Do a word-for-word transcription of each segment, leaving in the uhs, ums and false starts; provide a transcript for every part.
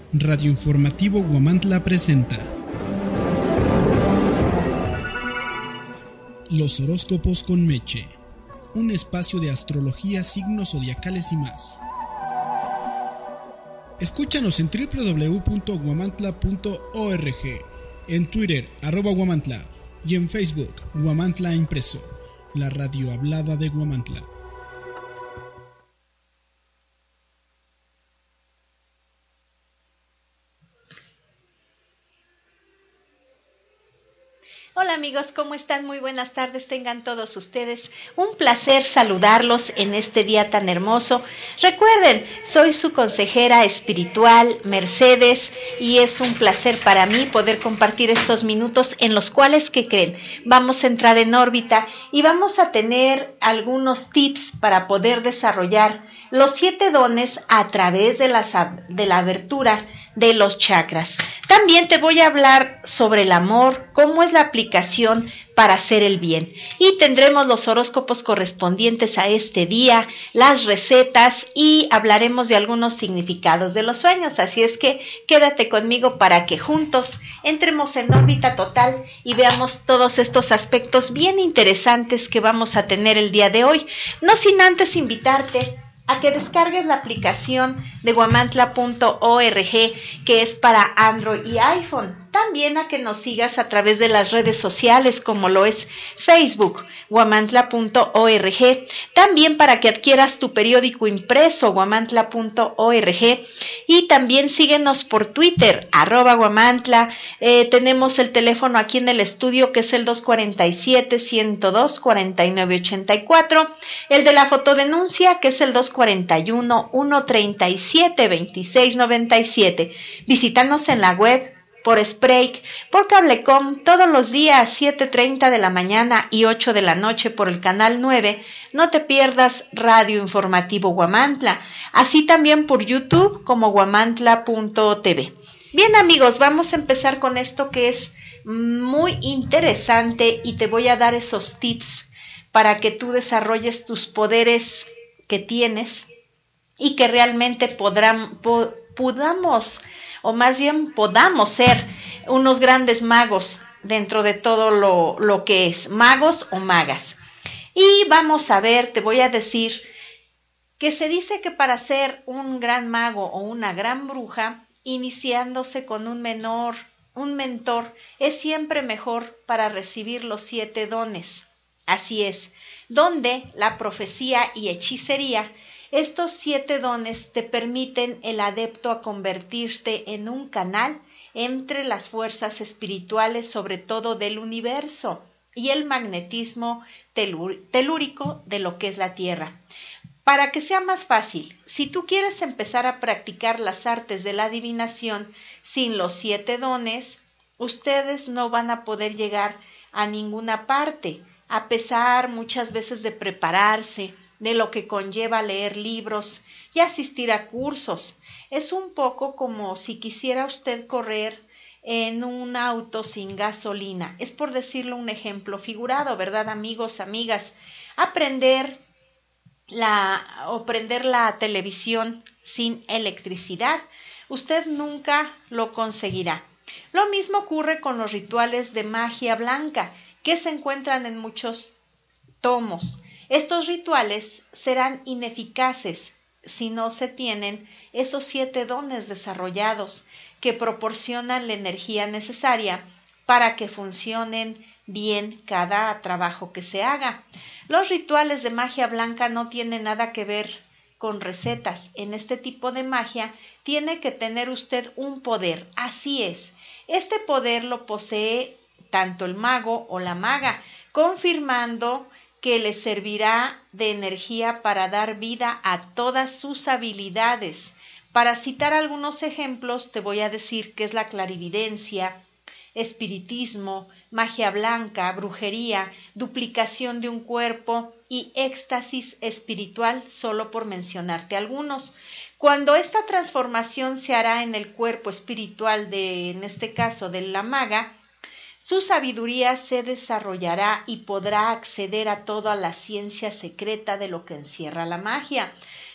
Radio Informativo Huamantla presenta Los horóscopos con Meche, un espacio de astrología, signos zodiacales y más. Escúchanos en doble u doble u doble u punto huamantla punto org, en Twitter, arroba Huamantla, y en Facebook, Huamantla Impreso, la radio hablada de Huamantla. Hola amigos, ¿cómo están? Muy buenas tardes, tengan todos ustedes. Un placer saludarlos en este día tan hermoso. Recuerden, soy su consejera espiritual, Mercedes, y es un placer para mí poder compartir estos minutos en los cuales, ¿qué creen? Vamos a entrar en órbita y vamos a tener algunos tips para poder desarrollar los siete dones a través de, las, de la abertura de los chakras. También te voy a hablar sobre el amor, cómo es la aplicación para hacer el bien. Y tendremos los horóscopos correspondientes a este día, las recetas y hablaremos de algunos significados de los sueños. Así es que quédate conmigo para que juntos entremos en órbita total y veamos todos estos aspectos bien interesantes que vamos a tener el día de hoy. No sin antes invitarte a que descargues la aplicación de huamantla punto org, que es para Android y iPhone. También a que nos sigas a través de las redes sociales, como lo es Facebook, huamantla punto org. También para que adquieras tu periódico impreso, huamantla punto org. Y también síguenos por Twitter, arroba Huamantla. Eh, tenemos el teléfono aquí en el estudio, que es el dos cuatro siete, uno cero dos, cuatro nueve ocho cuatro. El de la fotodenuncia, que es el dos cuatro uno, uno tres siete, dos seis nueve siete. Visítanos en la web, por Spreak, por Cablecom, todos los días siete treinta de la mañana y ocho de la noche por el canal nueve. No te pierdas Radio Informativo Huamantla, así también por YouTube como huamantla punto tv. Bien amigos, vamos a empezar con esto que es muy interesante y te voy a dar esos tips para que tú desarrolles tus poderes que tienes y que realmente podrán, po, podamos o más bien podamos ser unos grandes magos dentro de todo lo, lo que es magos o magas. Y vamos a ver, te voy a decir que se dice que para ser un gran mago o una gran bruja, iniciándose con un menor, un mentor, es siempre mejor para recibir los siete dones. Así es, donde la profecía y hechicería, estos siete dones te permiten el adepto a convertirte en un canal entre las fuerzas espirituales, sobre todo del universo, y el magnetismo telúrico de lo que es la Tierra. Para que sea más fácil, si tú quieres empezar a practicar las artes de la adivinación sin los siete dones, ustedes no van a poder llegar a ninguna parte, a pesar muchas veces de prepararse, de lo que conlleva leer libros y asistir a cursos. Es un poco como si quisiera usted correr en un auto sin gasolina. Es por decirlo un ejemplo figurado, ¿verdad, amigos, amigas? Aprender la, o prender la televisión sin electricidad, usted nunca lo conseguirá. Lo mismo ocurre con los rituales de magia blanca, que se encuentran en muchos tomos. Estos rituales serán ineficaces si no se tienen esos siete dones desarrollados que proporcionan la energía necesaria para que funcionen bien cada trabajo que se haga. Los rituales de magia blanca no tienen nada que ver con recetas. En este tipo de magia tiene que tener usted un poder. Así es, este poder lo posee tanto el mago o la maga, confirmando que le servirá de energía para dar vida a todas sus habilidades. Para citar algunos ejemplos, te voy a decir que es la clarividencia, espiritismo, magia blanca, brujería, duplicación de un cuerpo y éxtasis espiritual, solo por mencionarte algunos. Cuando esta transformación se hará en el cuerpo espiritual de, en este caso, de la maga, su sabiduría se desarrollará y podrá acceder a toda la ciencia secreta de lo que encierra la magia.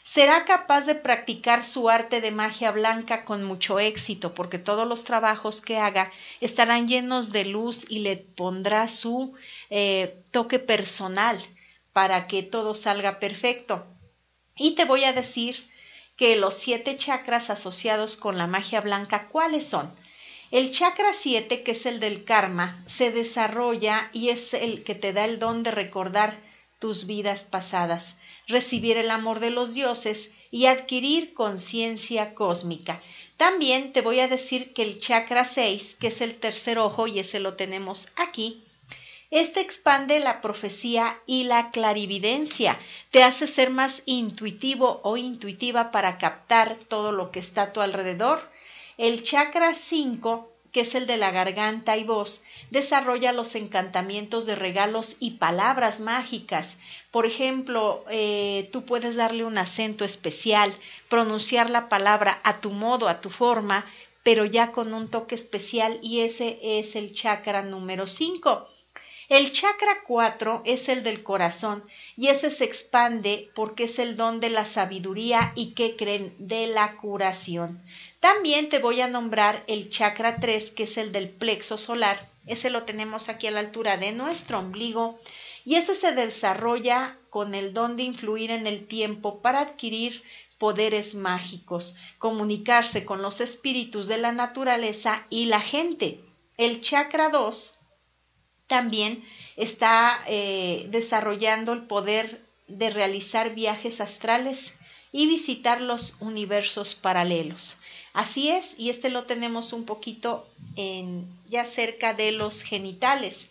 Será capaz de practicar su arte de magia blanca con mucho éxito, porque todos los trabajos que haga estarán llenos de luz y le pondrá su eh, toque personal para que todo salga perfecto. Y te voy a decir que los siete chakras asociados con la magia blanca, ¿cuáles son? El chakra siete, que es el del karma, se desarrolla y es el que te da el don de recordar tus vidas pasadas, recibir el amor de los dioses y adquirir conciencia cósmica. También te voy a decir que el chakra seis, que es el tercer ojo, y ese lo tenemos aquí, este expande la profecía y la clarividencia, te hace ser más intuitivo o intuitiva para captar todo lo que está a tu alrededor. El chakra cinco, que es el de la garganta y voz, desarrolla los encantamientos de regalos y palabras mágicas. Por ejemplo, eh, tú puedes darle un acento especial, pronunciar la palabra a tu modo, a tu forma, pero ya con un toque especial, y ese es el chakra número cinco. El chakra cuatro es el del corazón y ese se expande porque es el don de la sabiduría y, ¿qué creen?, de la curación. También te voy a nombrar el chakra tres, que es el del plexo solar. Ese lo tenemos aquí a la altura de nuestro ombligo y ese se desarrolla con el don de influir en el tiempo para adquirir poderes mágicos, comunicarse con los espíritus de la naturaleza y la gente. El chakra dos también está eh, desarrollando el poder de realizar viajes astrales y visitar los universos paralelos. Así es, y este lo tenemos un poquito en, ya cerca de los genitales.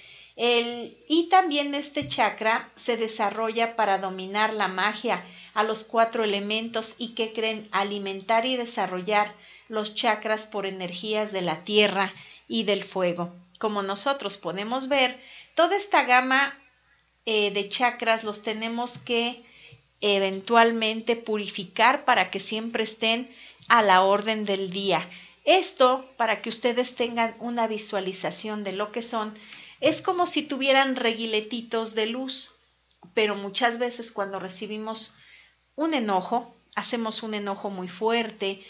El, y también este chakra se desarrolla para dominar la magia, a los cuatro elementos y, ¿qué creen?, alimentar y desarrollar los chakras por energías de la tierra y del fuego. Como nosotros podemos ver, toda esta gama eh, de chakras los tenemos que eventualmente purificar para que siempre estén a la orden del día. Esto, para que ustedes tengan una visualización de lo que son, es como si tuvieran reguiletitos de luz, pero muchas veces cuando recibimos un enojo, hacemos un enojo muy fuerte,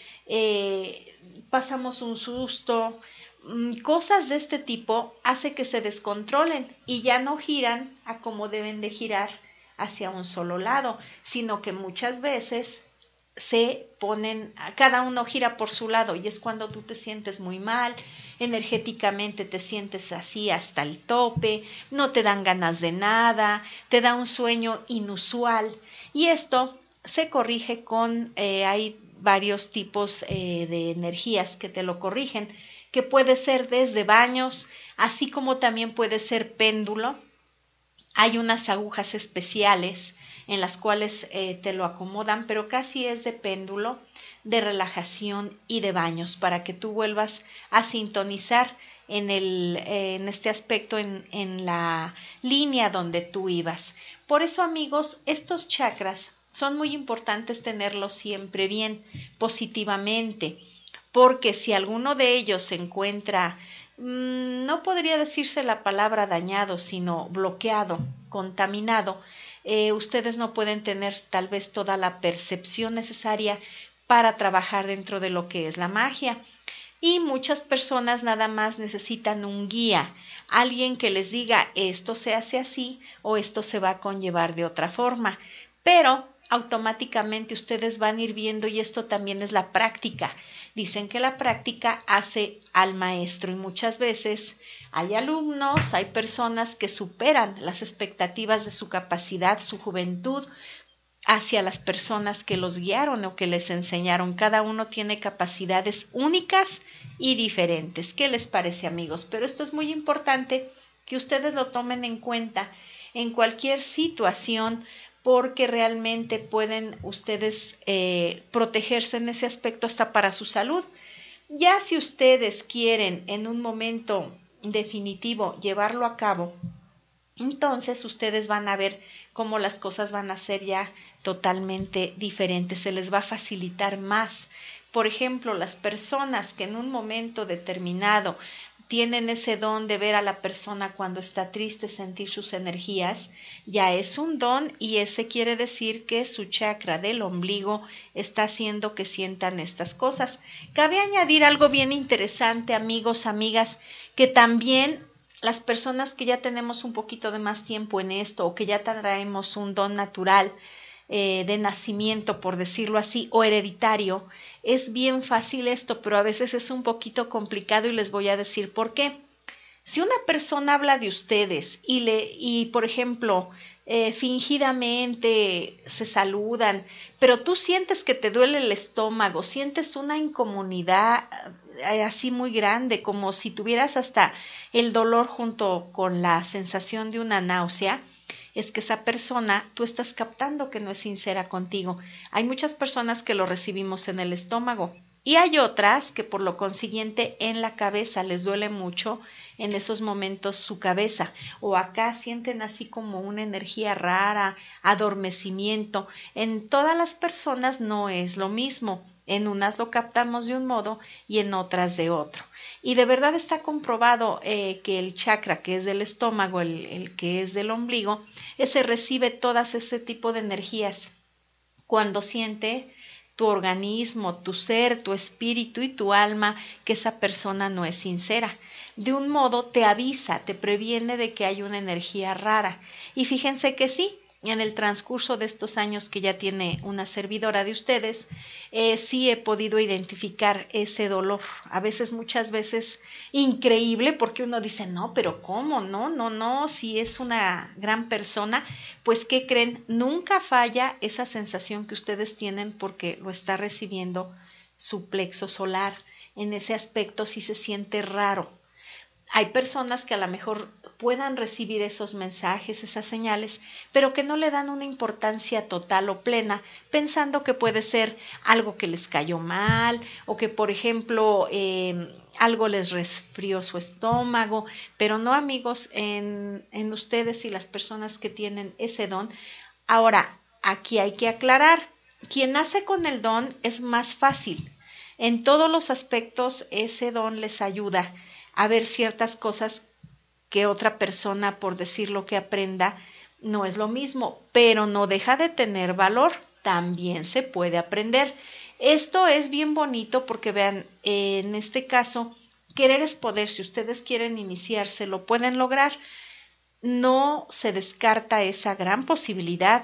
eh, pasamos un susto, cosas de este tipo hace que se descontrolen y ya no giran a como deben de girar hacia un solo lado, sino que muchas veces se ponen, cada uno gira por su lado y es cuando tú te sientes muy mal, energéticamente te sientes así hasta el tope, no te dan ganas de nada, te da un sueño inusual y esto se corrige con, eh, hay varios tipos eh, de energías que te lo corrigen, que puede ser desde baños, así como también puede ser péndulo. Hay unas agujas especiales en las cuales eh, te lo acomodan, pero casi es de péndulo, de relajación y de baños, para que tú vuelvas a sintonizar en, el, eh, en este aspecto, en, en la línea donde tú ibas. Por eso, amigos, estos chakras son muy importantes tenerlos siempre bien, positivamente, porque si alguno de ellos se encuentra, mmm, no podría decirse la palabra dañado, sino bloqueado, contaminado, eh, ustedes no pueden tener tal vez toda la percepción necesaria para trabajar dentro de lo que es la magia. Y muchas personas nada más necesitan un guía, alguien que les diga esto se hace así o esto se va a conllevar de otra forma, pero automáticamente ustedes van a ir viendo, y esto también es la práctica. Dicen que la práctica hace al maestro y muchas veces hay alumnos, hay personas que superan las expectativas de su capacidad, su juventud, hacia las personas que los guiaron o que les enseñaron. Cada uno tiene capacidades únicas y diferentes. ¿Qué les parece, amigos? Pero esto es muy importante que ustedes lo tomen en cuenta en cualquier situación, porque realmente pueden ustedes eh, protegerse en ese aspecto hasta para su salud. Ya si ustedes quieren en un momento definitivo llevarlo a cabo, entonces ustedes van a ver cómo las cosas van a ser ya totalmente diferentes, se les va a facilitar más. Por ejemplo, las personas que en un momento determinado tienen ese don de ver a la persona cuando está triste, sentir sus energías, ya es un don y ese quiere decir que su chakra del ombligo está haciendo que sientan estas cosas. Cabe añadir algo bien interesante, amigos, amigas, que también las personas que ya tenemos un poquito de más tiempo en esto o que ya traemos un don natural eh, de nacimiento, por decirlo así, o hereditario, es bien fácil esto, pero a veces es un poquito complicado y les voy a decir por qué. Si una persona habla de ustedes y, le, y por ejemplo, eh, fingidamente se saludan, pero tú sientes que te duele el estómago, sientes una incomodidad eh, así muy grande, como si tuvieras hasta el dolor junto con la sensación de una náusea, es que esa persona, tú estás captando que no es sincera contigo. Hay muchas personas que lo recibimos en el estómago y hay otras que por lo consiguiente en la cabeza les duele mucho en esos momentos su cabeza, o acá sienten así como una energía rara, adormecimiento. En todas las personas no es lo mismo. En unas lo captamos de un modo y en otras de otro. Y de verdad está comprobado eh, que el chakra que es del estómago, el, el que es del ombligo, ese recibe todas ese tipo de energías. Cuando siente tu organismo, tu ser, tu espíritu y tu alma que esa persona no es sincera. De un modo te avisa, te previene de que hay una energía rara. Y fíjense que sí, en el transcurso de estos años que ya tiene una servidora de ustedes, eh, sí he podido identificar ese dolor. A veces, muchas veces, increíble, porque uno dice, no, pero ¿cómo? No, no, no, si es una gran persona, pues ¿qué creen? Nunca falla esa sensación que ustedes tienen porque lo está recibiendo su plexo solar. En ese aspecto sí se siente raro. Hay personas que a lo mejor puedan recibir esos mensajes, esas señales, pero que no le dan una importancia total o plena, pensando que puede ser algo que les cayó mal o que, por ejemplo, eh, algo les resfrió su estómago, pero no, amigos, en, en ustedes y las personas que tienen ese don. Ahora, aquí hay que aclarar, quien nace con el don es más fácil. En todos los aspectos ese don les ayuda a ver ciertas cosas que otra persona, por decir lo que aprenda, no es lo mismo, pero no deja de tener valor, también se puede aprender. Esto es bien bonito porque vean, en este caso, querer es poder. Si ustedes quieren iniciarse, lo pueden lograr. No se descarta esa gran posibilidad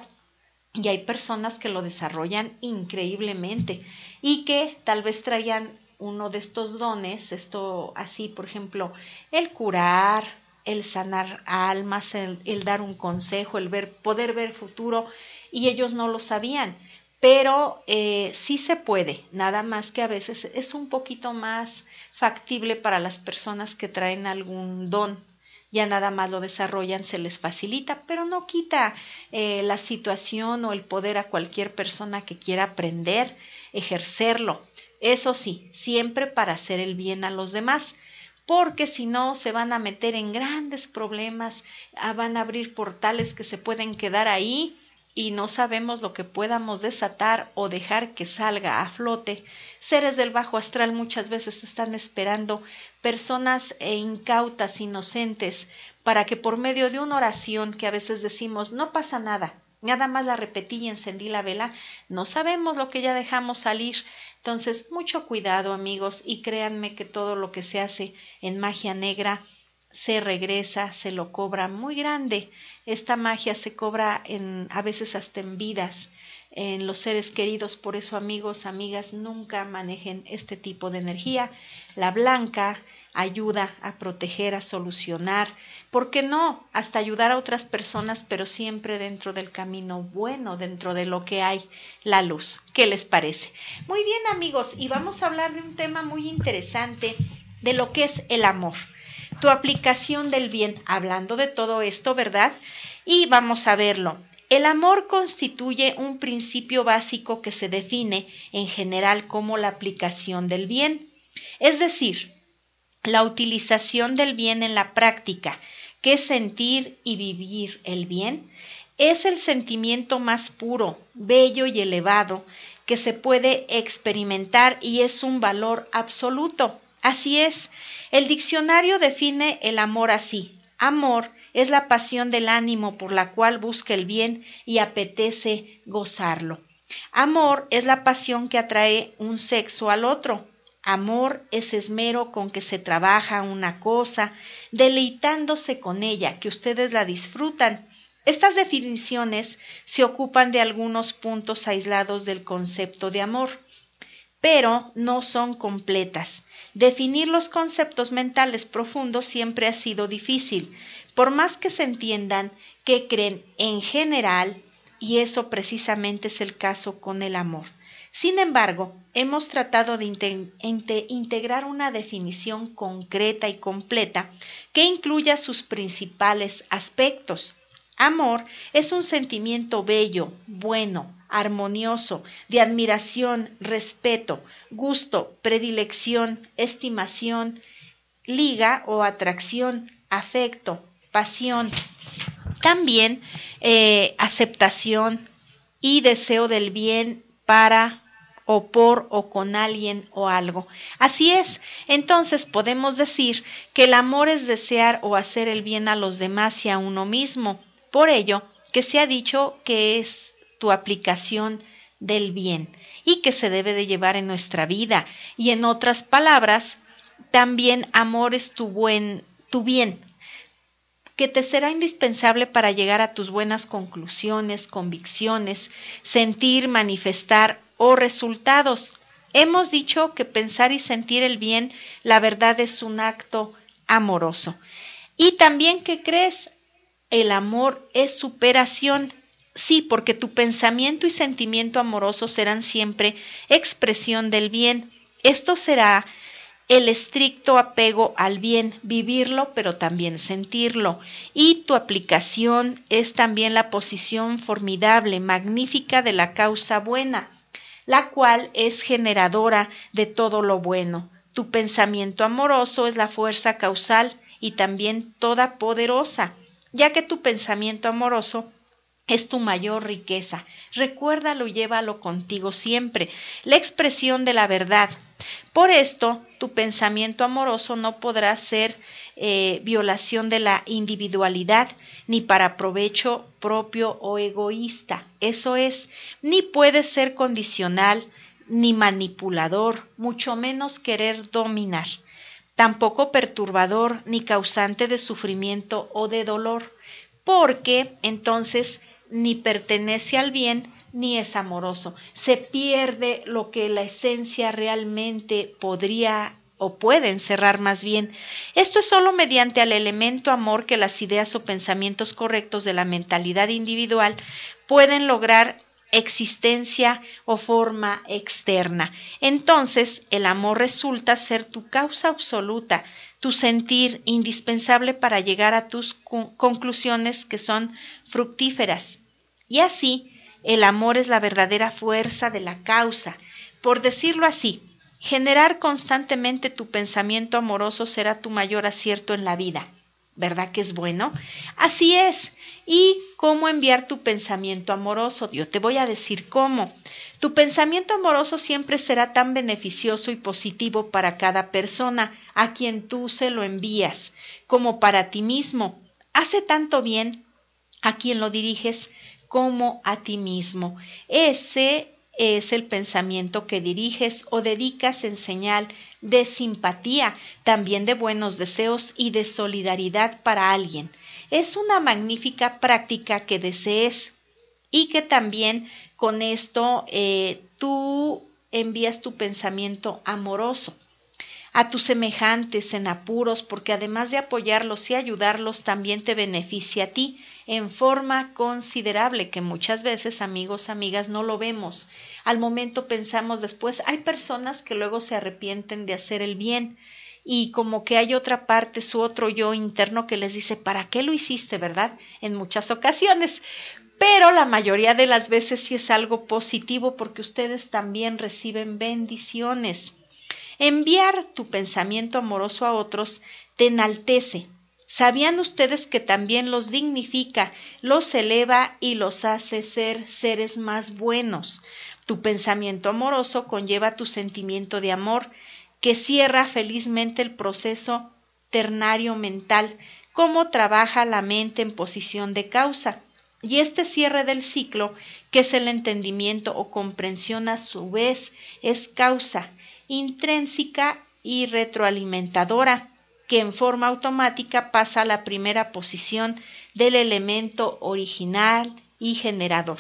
y hay personas que lo desarrollan increíblemente y que tal vez traigan uno de estos dones, esto así, por ejemplo, el curar, el sanar almas, el, el dar un consejo, el ver, poder ver futuro, y ellos no lo sabían, pero eh, sí se puede, nada más que a veces es un poquito más factible para las personas que traen algún don. Ya nada más lo desarrollan, se les facilita, pero no quita eh, la situación o el poder a cualquier persona que quiera aprender, ejercerlo. Eso sí, siempre para hacer el bien a los demás, porque si no se van a meter en grandes problemas, van a abrir portales que se pueden quedar ahí y no sabemos lo que podamos desatar o dejar que salga a flote. Seres del bajo astral muchas veces están esperando personas incautas, inocentes, para que por medio de una oración que a veces decimos, no pasa nada, nada más la repetí y encendí la vela, no sabemos lo que ya dejamos salir. Entonces, mucho cuidado, amigos, y créanme que todo lo que se hace en magia negra se regresa, se lo cobra muy grande. Esta magia se cobra en, a veces hasta en vidas, en los seres queridos. Por eso, amigos, amigas, nunca manejen este tipo de energía. La blanca ayuda a proteger, a solucionar, ¿por qué no? Hasta ayudar a otras personas, pero siempre dentro del camino bueno, dentro de lo que hay, la luz. ¿Qué les parece? Muy bien, amigos, y vamos a hablar de un tema muy interesante, de lo que es el amor. Tu aplicación del bien, hablando de todo esto, ¿verdad? Y vamos a verlo. El amor constituye un principio básico que se define en general como la aplicación del bien, es decir, la utilización del bien en la práctica, que es sentir y vivir el bien, es el sentimiento más puro, bello y elevado que se puede experimentar y es un valor absoluto. Así es, El diccionario define el amor así: amor es la pasión del ánimo por la cual busca el bien y apetece gozarlo. Amor es la pasión que atrae un sexo al otro. Amor es esmero con que se trabaja una cosa, deleitándose con ella, que ustedes la disfrutan. Estas definiciones se ocupan de algunos puntos aislados del concepto de amor, pero no son completas. Definir los conceptos mentales profundos siempre ha sido difícil, por más que se entiendan que creen en general, y eso precisamente es el caso con el amor. Sin embargo, hemos tratado de integrar una definición concreta y completa que incluya sus principales aspectos. Amor es un sentimiento bello, bueno, armonioso, de admiración, respeto, gusto, predilección, estimación, liga o atracción, afecto, pasión. También eh, aceptación y deseo del bien para o por o con alguien o algo. Así es, entonces podemos decir que el amor es desear o hacer el bien a los demás y a uno mismo. Por ello, que se ha dicho que es tu aplicación del bien y que se debe de llevar en nuestra vida. Y en otras palabras, también amor es tu buen, tu bien, que te será indispensable para llegar a tus buenas conclusiones, convicciones, sentir, manifestar o resultados. Hemos dicho que pensar y sentir el bien, la verdad, es un acto amoroso. Y también, ¿qué crees? El amor es superación. Sí, porque tu pensamiento y sentimiento amoroso serán siempre expresión del bien. Esto será el estricto apego al bien, vivirlo pero también sentirlo. Y tu aplicación es también la posición formidable, magnífica de la causa buena, la cual es generadora de todo lo bueno. Tu pensamiento amoroso es la fuerza causal y también toda poderosa, ya que tu pensamiento amoroso es tu mayor riqueza. Recuérdalo y llévalo contigo siempre, la expresión de la verdad. Por esto, tu pensamiento amoroso no podrá ser eh, violación de la individualidad, ni para provecho propio o egoísta. Eso es, ni puede ser condicional, ni manipulador, mucho menos querer dominar. Tampoco perturbador, ni causante de sufrimiento o de dolor, porque entonces ni pertenece al bien, ni es amoroso. Se pierde lo que la esencia realmente podría o puede encerrar más bien. Esto es solo mediante el elemento amor que las ideas o pensamientos correctos de la mentalidad individual pueden lograr existencia o forma externa. Entonces, el amor resulta ser tu causa absoluta, tu sentir indispensable para llegar a tus conclusiones que son fructíferas. Y así, el amor es la verdadera fuerza de la causa. Por decirlo así, generar constantemente tu pensamiento amoroso será tu mayor acierto en la vida. ¿Verdad que es bueno? Así es. ¿Y cómo enviar tu pensamiento amoroso? Yo te voy a decir cómo. Tu pensamiento amoroso siempre será tan beneficioso y positivo para cada persona a quien tú se lo envías, como para ti mismo. Hace tanto bien a quien lo diriges como a ti mismo. Ese es el pensamiento que diriges o dedicas en señal de simpatía, también de buenos deseos y de solidaridad para alguien. Es una magnífica práctica que desees y que también con esto eh, tú envías tu pensamiento amoroso a tus semejantes en apuros, porque además de apoyarlos y ayudarlos, también te beneficia a ti en forma considerable, que muchas veces, amigos, amigas, no lo vemos. Al momento pensamos después, hay personas que luego se arrepienten de hacer el bien y como que hay otra parte, su otro yo interno que les dice, ¿para qué lo hiciste, verdad? En muchas ocasiones. Pero la mayoría de las veces sí es algo positivo porque ustedes también reciben bendiciones. Enviar tu pensamiento amoroso a otros te enaltece. ¿Sabían ustedes que también los dignifica, los eleva y los hace ser seres más buenos? Tu pensamiento amoroso conlleva tu sentimiento de amor que cierra felizmente el proceso ternario mental, cómo trabaja la mente en posición de causa. Y este cierre del ciclo, que es el entendimiento o comprensión a su vez, es causa intrínseca y retroalimentadora, que en forma automática pasa a la primera posición del elemento original y generador.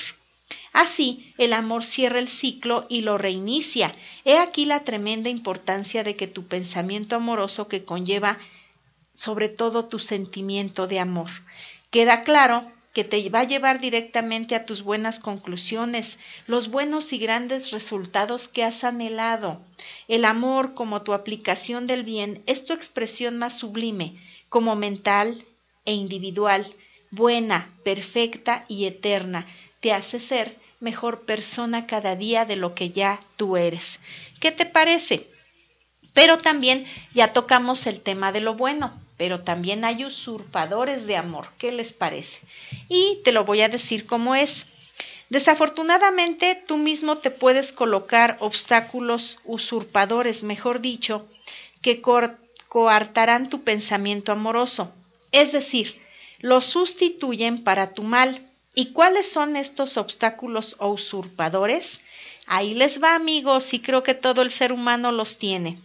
Así, el amor cierra el ciclo y lo reinicia. He aquí la tremenda importancia de que tu pensamiento amoroso que conlleva sobre todo tu sentimiento de amor. Queda claro que te va a llevar directamente a tus buenas conclusiones, los buenos y grandes resultados que has anhelado. El amor, como tu aplicación del bien, es tu expresión más sublime, como mental e individual, buena, perfecta y eterna. Te hace ser mejor persona cada día de lo que ya tú eres. ¿Qué te parece? Pero también ya tocamos el tema de lo bueno, pero también hay usurpadores de amor. ¿Qué les parece? Y te lo voy a decir cómo es. Desafortunadamente, tú mismo te puedes colocar obstáculos usurpadores, mejor dicho, que co- coartarán tu pensamiento amoroso. Es decir, lo sustituyen para tu mal. ¿Y cuáles son estos obstáculos o usurpadores? Ahí les va, amigos, y creo que todo el ser humano los tiene.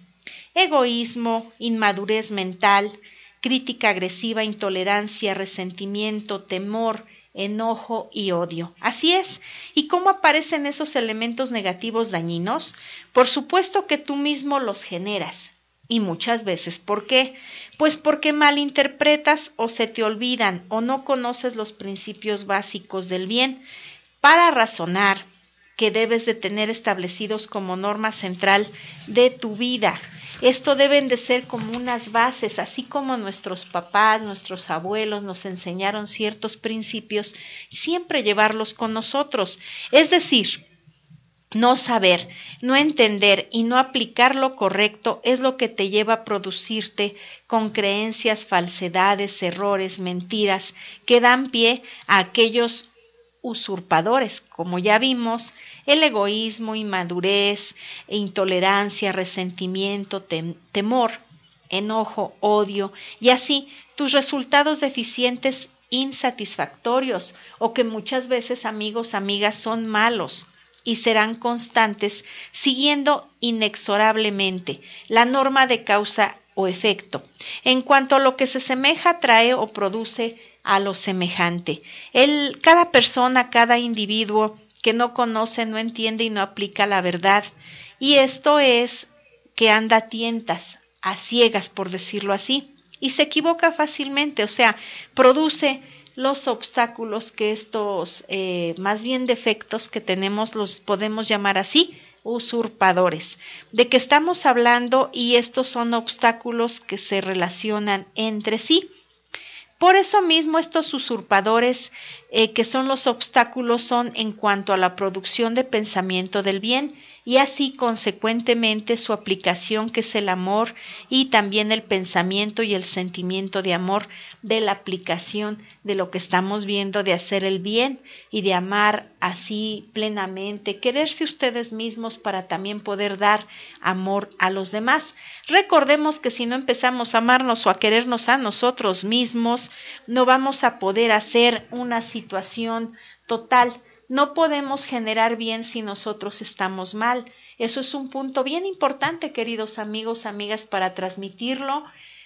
Egoísmo, inmadurez mental, crítica agresiva, intolerancia, resentimiento, temor, enojo y odio. Así es. ¿Y cómo aparecen esos elementos negativos dañinos? Por supuesto que tú mismo los generas. Y muchas veces, ¿por qué? Pues porque malinterpretas o se te olvidan o no conoces los principios básicos del bien para razonar que debes de tener establecidos como norma central de tu vida. Esto deben de ser como unas bases, así como nuestros papás, nuestros abuelos nos enseñaron ciertos principios, siempre llevarlos con nosotros. Es decir, no saber, no entender y no aplicar lo correcto es lo que te lleva a producirte con creencias, falsedades, errores, mentiras que dan pie a aquellos usurpadores, como ya vimos, el egoísmo, inmadurez, intolerancia, resentimiento, tem- temor, enojo, odio, y así tus resultados deficientes insatisfactorios o que muchas veces, amigos, amigas, son malos y serán constantes siguiendo inexorablemente la norma de causa o efecto. En cuanto a lo que se semeja, trae o produce a lo semejante. El, cada persona, cada individuo que no conoce, no entiende y no aplica la verdad. Y esto es que anda a tientas, a ciegas, por decirlo así, y se equivoca fácilmente, o sea, produce los obstáculos que estos, eh, más bien defectos que tenemos, los podemos llamar así, usurpadores. ¿De qué estamos hablando? Y estos son obstáculos que se relacionan entre sí. Por eso mismo estos usurpadores, eh, que son los obstáculos, son en cuanto a la producción de pensamiento del bien y así consecuentemente su aplicación, que es el amor, y también el pensamiento y el sentimiento de amor de la aplicación de lo que estamos viendo, de hacer el bien y de amar así plenamente, quererse ustedes mismos para también poder dar amor a los demás. Recordemos que si no empezamos a amarnos o a querernos a nosotros mismos, no vamos a poder hacer una situación total. No podemos generar bien si nosotros estamos mal. Eso es un punto bien importante, queridos amigos, amigas, para transmitirlo.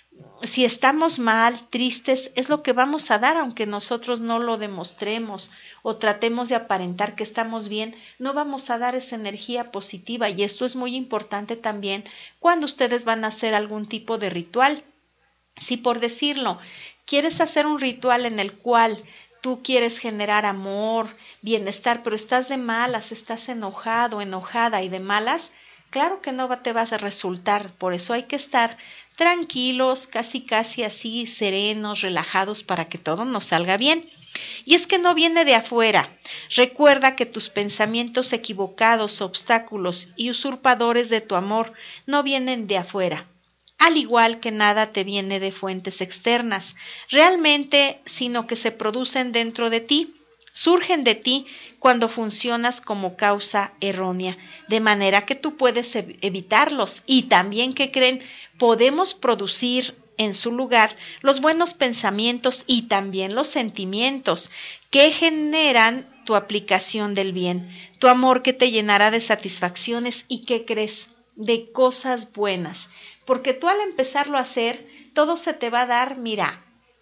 Si estamos mal, tristes, es lo que vamos a dar, aunque nosotros no lo demostremos o tratemos de aparentar que estamos bien, no vamos a dar esa energía positiva, y esto es muy importante también cuando ustedes van a hacer algún tipo de ritual. Si, por decirlo, quieres hacer un ritual en el cual tú quieres generar amor, bienestar, pero estás de malas, estás enojado, enojada y de malas, claro que no te vas a resultar. Por eso hay que estar tranquilos, casi casi así, serenos, relajados, para que todo nos salga bien. Y es que no viene de afuera. Recuerda que tus pensamientos equivocados, obstáculos y usurpadores de tu amor no vienen de afuera, al igual que nada te viene de fuentes externas, realmente, sino que se producen dentro de ti, surgen de ti cuando funcionas como causa errónea, de manera que tú puedes ev- evitarlos. Y también, ¿qué creen? Podemos producir en su lugar los buenos pensamientos y también los sentimientos que generan tu aplicación del bien, tu amor que te llenará de satisfacciones y ¿qué crees? De cosas buenas, porque tú al empezarlo a hacer, todo se te va a dar, mira,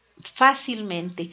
fácilmente.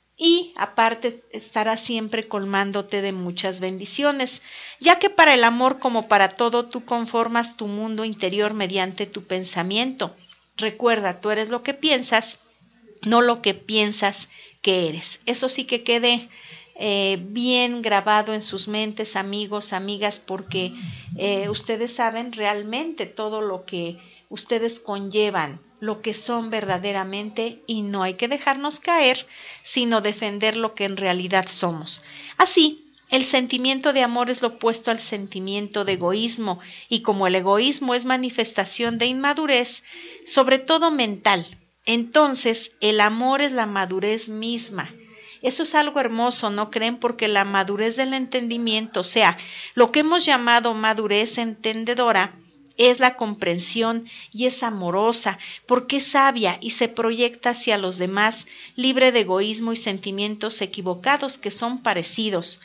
Y aparte estará siempre colmándote de muchas bendiciones, ya que para el amor como para todo tú conformas tu mundo interior mediante tu pensamiento. Recuerda, tú eres lo que piensas, no lo que piensas que eres. Eso sí que quede eh, bien grabado en sus mentes, amigos, amigas, porque eh, ustedes saben realmente todo lo que ustedes conllevan, lo que son verdaderamente, y no hay que dejarnos caer, sino defender lo que en realidad somos. Así, el sentimiento de amor es lo opuesto al sentimiento de egoísmo, y como el egoísmo es manifestación de inmadurez, sobre todo mental, entonces el amor es la madurez misma. Eso es algo hermoso, ¿no creen? Porque la madurez del entendimiento, o sea, lo que hemos llamado madurez entendedora, es la comprensión y es amorosa, porque es sabia y se proyecta hacia los demás, libre de egoísmo y sentimientos equivocados que son parecidos.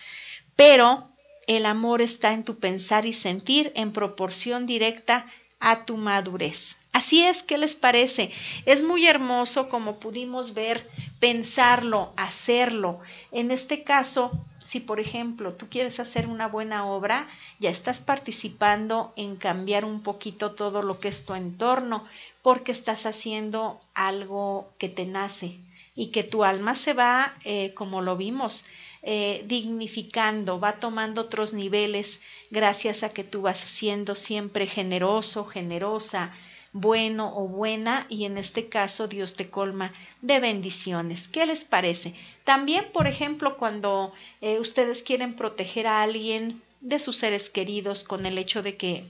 Pero el amor está en tu pensar y sentir en proporción directa a tu madurez. Así es, ¿qué les parece? Es muy hermoso como pudimos ver, pensarlo, hacerlo. En este caso, si por ejemplo tú quieres hacer una buena obra, ya estás participando en cambiar un poquito todo lo que es tu entorno, porque estás haciendo algo que te nace y que tu alma se va, eh, como lo vimos, eh, dignificando, va tomando otros niveles gracias a que tú vas siendo siempre generoso, generosa, bueno o buena, y en este caso Dios te colma de bendiciones. ¿Qué les parece? También, por ejemplo, cuando eh, ustedes quieren proteger a alguien de sus seres queridos con el hecho de que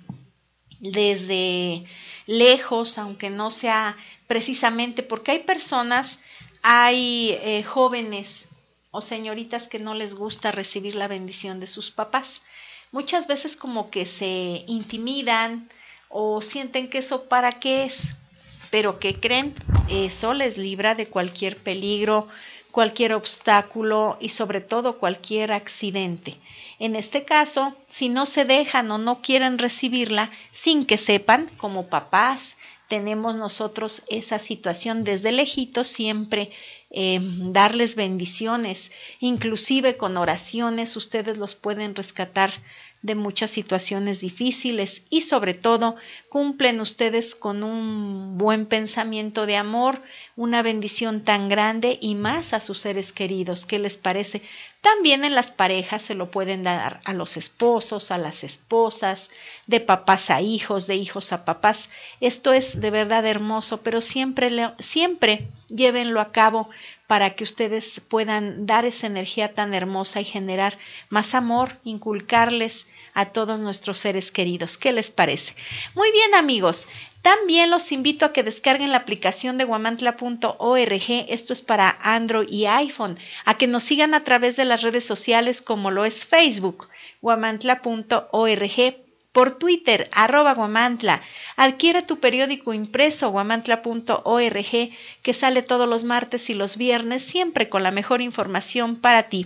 desde lejos, aunque no sea precisamente, porque hay personas, hay eh, jóvenes o señoritas que no les gusta recibir la bendición de sus papás. Muchas veces como que se intimidan o sienten que eso para qué es, pero ¿qué creen? Eso les libra de cualquier peligro, cualquier obstáculo y sobre todo cualquier accidente. En este caso, si no se dejan o no quieren recibirla sin que sepan, como papás, tenemos nosotros esa situación desde lejitos siempre, eh, darles bendiciones, inclusive con oraciones ustedes los pueden rescatar de muchas situaciones difíciles y sobre todo cumplen ustedes con un buen pensamiento de amor, una bendición tan grande y más a sus seres queridos. ¿Qué les parece? También en las parejas se lo pueden dar a los esposos, a las esposas, de papás a hijos, de hijos a papás. Esto es de verdad hermoso, pero siempre, siempre llévenlo a cabo para que ustedes puedan dar esa energía tan hermosa y generar más amor, inculcarles a todos nuestros seres queridos. ¿Qué les parece? Muy bien, amigos. También los invito a que descarguen la aplicación de guamantla punto org, esto es para Android y iPhone, a que nos sigan a través de las redes sociales como lo es Facebook, guamantla punto org, por Twitter, arroba Guamantla. Adquiere tu periódico impreso, guamantla punto org, que sale todos los martes y los viernes, siempre con la mejor información para ti.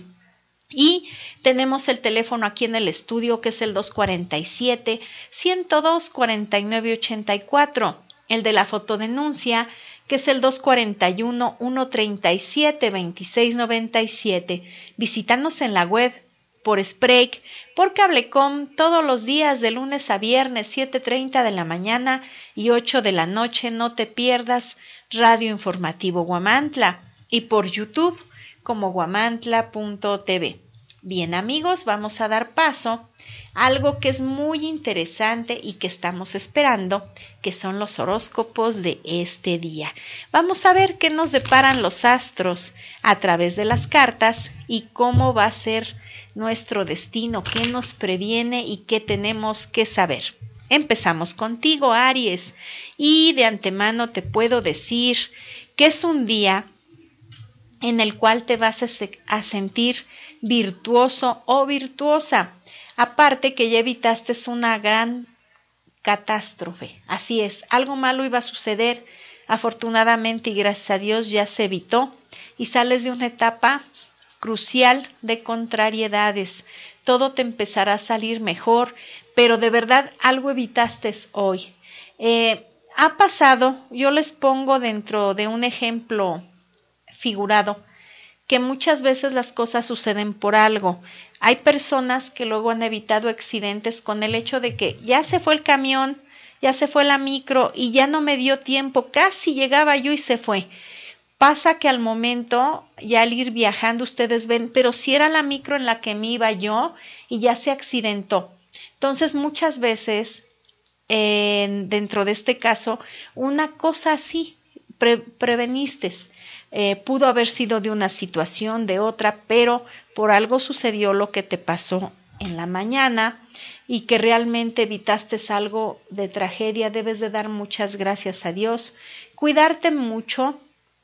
Y tenemos el teléfono aquí en el estudio, que es el dos cuarenta y siete, ciento dos, cuarenta y nueve ochenta y cuatro. El de la fotodenuncia, que es el dos cuarenta y uno, ciento treinta y siete, veintiséis noventa y siete. Visítanos en la web, por Spreak, por Cablecom, todos los días de lunes a viernes, siete treinta de la mañana y ocho de la noche. No te pierdas Radio Informativo Guamantla, y por YouTube como guamantla punto tv. Bien, amigos, vamos a dar paso a algo que es muy interesante y que estamos esperando, que son los horóscopos de este día. Vamos a ver qué nos deparan los astros a través de las cartas y cómo va a ser nuestro destino, qué nos previene y qué tenemos que saber. Empezamos contigo, Aries, y de antemano te puedo decir que es un día en el cual te vas a, se- a sentir virtuoso o virtuosa. Aparte que ya evitaste una gran catástrofe. Así es, algo malo iba a suceder. Afortunadamente y gracias a Dios ya se evitó y sales de una etapa crucial de contrariedades. Todo te empezará a salir mejor, pero de verdad algo evitaste hoy. Eh, ha pasado, yo les pongo dentro de un ejemplo figurado, que muchas veces las cosas suceden por algo. Hay personas que luego han evitado accidentes con el hecho de que ya se fue el camión, ya se fue la micro y ya no me dio tiempo, casi llegaba yo y se fue. Pasa que al momento, ya al ir viajando, ustedes ven, pero si era la micro en la que me iba yo y ya se accidentó. Entonces, muchas veces, eh, dentro de este caso, una cosa así, pre preveniste. Eh, pudo haber sido de una situación, de otra, pero por algo sucedió lo que te pasó en la mañana y que realmente evitaste algo de tragedia. Debes de dar muchas gracias a Dios, cuidarte mucho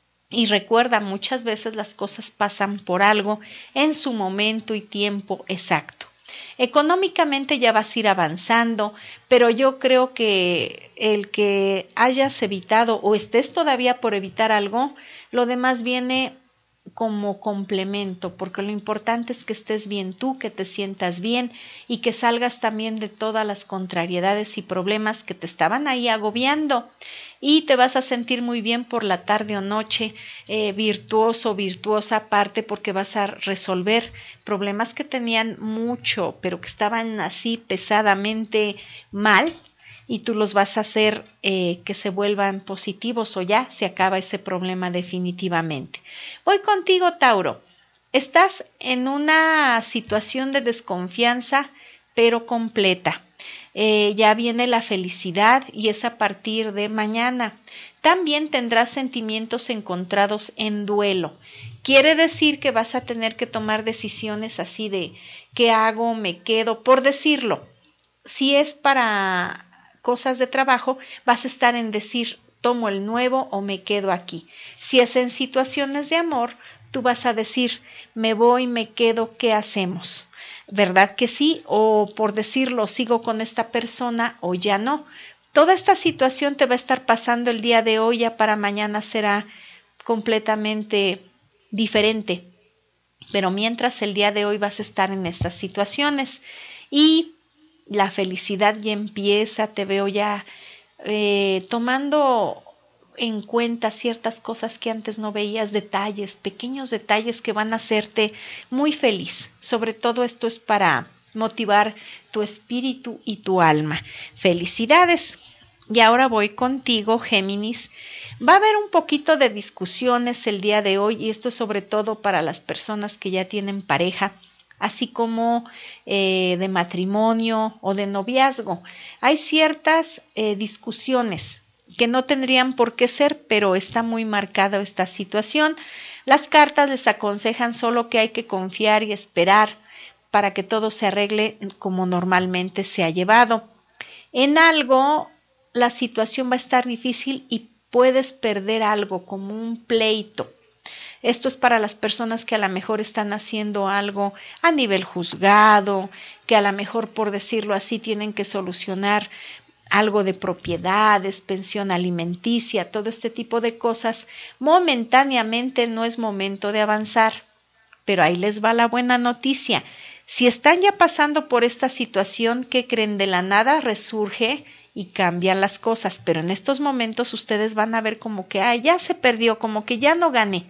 y recuerda, muchas veces las cosas pasan por algo en su momento y tiempo exacto. Económicamente ya vas a ir avanzando, pero yo creo que el que hayas evitado o estés todavía por evitar algo, lo demás viene como complemento, porque lo importante es que estés bien tú, que te sientas bien y que salgas también de todas las contrariedades y problemas que te estaban ahí agobiando. Y te vas a sentir muy bien por la tarde o noche, eh, virtuoso, virtuosa aparte, porque vas a resolver problemas que tenían mucho, pero que estaban así pesadamente mal, y tú los vas a hacer eh, que se vuelvan positivos o ya se acaba ese problema definitivamente. Voy contigo, Tauro. Estás en una situación de desconfianza, pero completa. Eh, ya viene la felicidad y es a partir de mañana. También tendrás sentimientos encontrados en duelo. Quiere decir que vas a tener que tomar decisiones así de ¿qué hago? ¿Me quedo? Por decirlo, si es para cosas de trabajo, vas a estar en decir tomo el nuevo o me quedo aquí. Si es en situaciones de amor, tú vas a decir me voy, me quedo, ¿qué hacemos? ¿Verdad que sí? O por decirlo, sigo con esta persona o ya no. Toda esta situación te va a estar pasando el día de hoy, ya para mañana será completamente diferente. Pero mientras el día de hoy vas a estar en estas situaciones y la felicidad ya empieza, te veo ya eh, tomando en cuenta ciertas cosas que antes no veías, detalles, pequeños detalles que van a hacerte muy feliz. Sobre todo esto es para motivar tu espíritu y tu alma. Felicidades. Y ahora voy contigo, Géminis. Va a haber un poquito de discusiones el día de hoy y esto es sobre todo para las personas que ya tienen pareja, así como eh, de matrimonio o de noviazgo. Hay ciertas eh, discusiones que no tendrían por qué ser, pero está muy marcada esta situación. Las cartas les aconsejan solo que hay que confiar y esperar para que todo se arregle como normalmente se ha llevado. En algo, la situación va a estar difícil y puedes perder algo como un pleito. Esto es para las personas que a lo mejor están haciendo algo a nivel juzgado, que a lo mejor, por decirlo así, tienen que solucionar algo de propiedades, pensión alimenticia, todo este tipo de cosas. Momentáneamente no es momento de avanzar, pero ahí les va la buena noticia. Si están ya pasando por esta situación, ¿qué creen? De la nada resurge y cambian las cosas, pero en estos momentos ustedes van a ver como que ah, ya se perdió, como que ya no gané,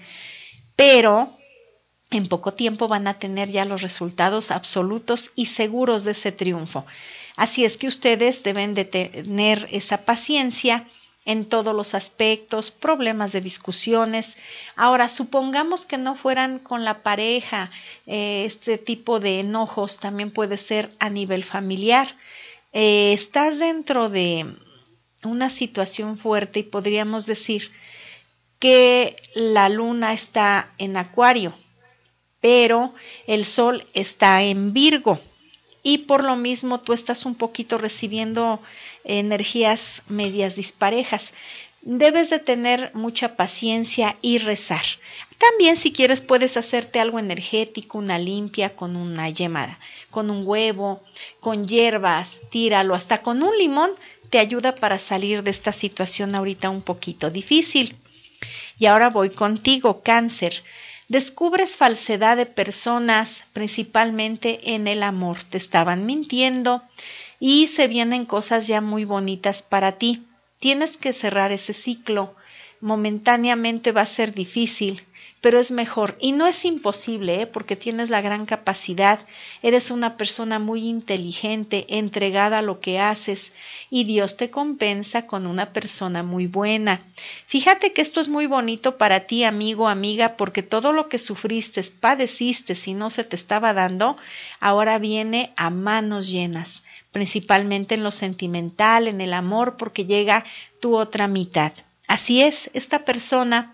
pero en poco tiempo van a tener ya los resultados absolutos y seguros de ese triunfo. Así es que ustedes deben de tener esa paciencia en todos los aspectos, problemas de discusiones. Ahora, supongamos que no fueran con la pareja, eh, este tipo de enojos también puede ser a nivel familiar. Eh, estás dentro de una situación fuerte y podríamos decir que la luna está en Acuario, pero el sol está en Virgo y por lo mismo tú estás un poquito recibiendo energías medias disparejas. Debes de tener mucha paciencia y rezar. También si quieres puedes hacerte algo energético, una limpia con una yema, con un huevo, con hierbas, tíralo, hasta con un limón te ayuda para salir de esta situación ahorita un poquito difícil. Y ahora voy contigo, Cáncer. Descubres falsedad de personas, principalmente en el amor. Te estaban mintiendo y se vienen cosas ya muy bonitas para ti. Tienes que cerrar ese ciclo. Momentáneamente va a ser difícil, pero es mejor. Y no es imposible, ¿eh? Porque tienes la gran capacidad. Eres una persona muy inteligente, entregada a lo que haces, y Dios te compensa con una persona muy buena. Fíjate que esto es muy bonito para ti, amigo, amiga, porque todo lo que sufriste, padeciste, si no se te estaba dando, ahora viene a manos llenas. Principalmente en lo sentimental, en el amor, porque llega tu otra mitad. Así es, esta persona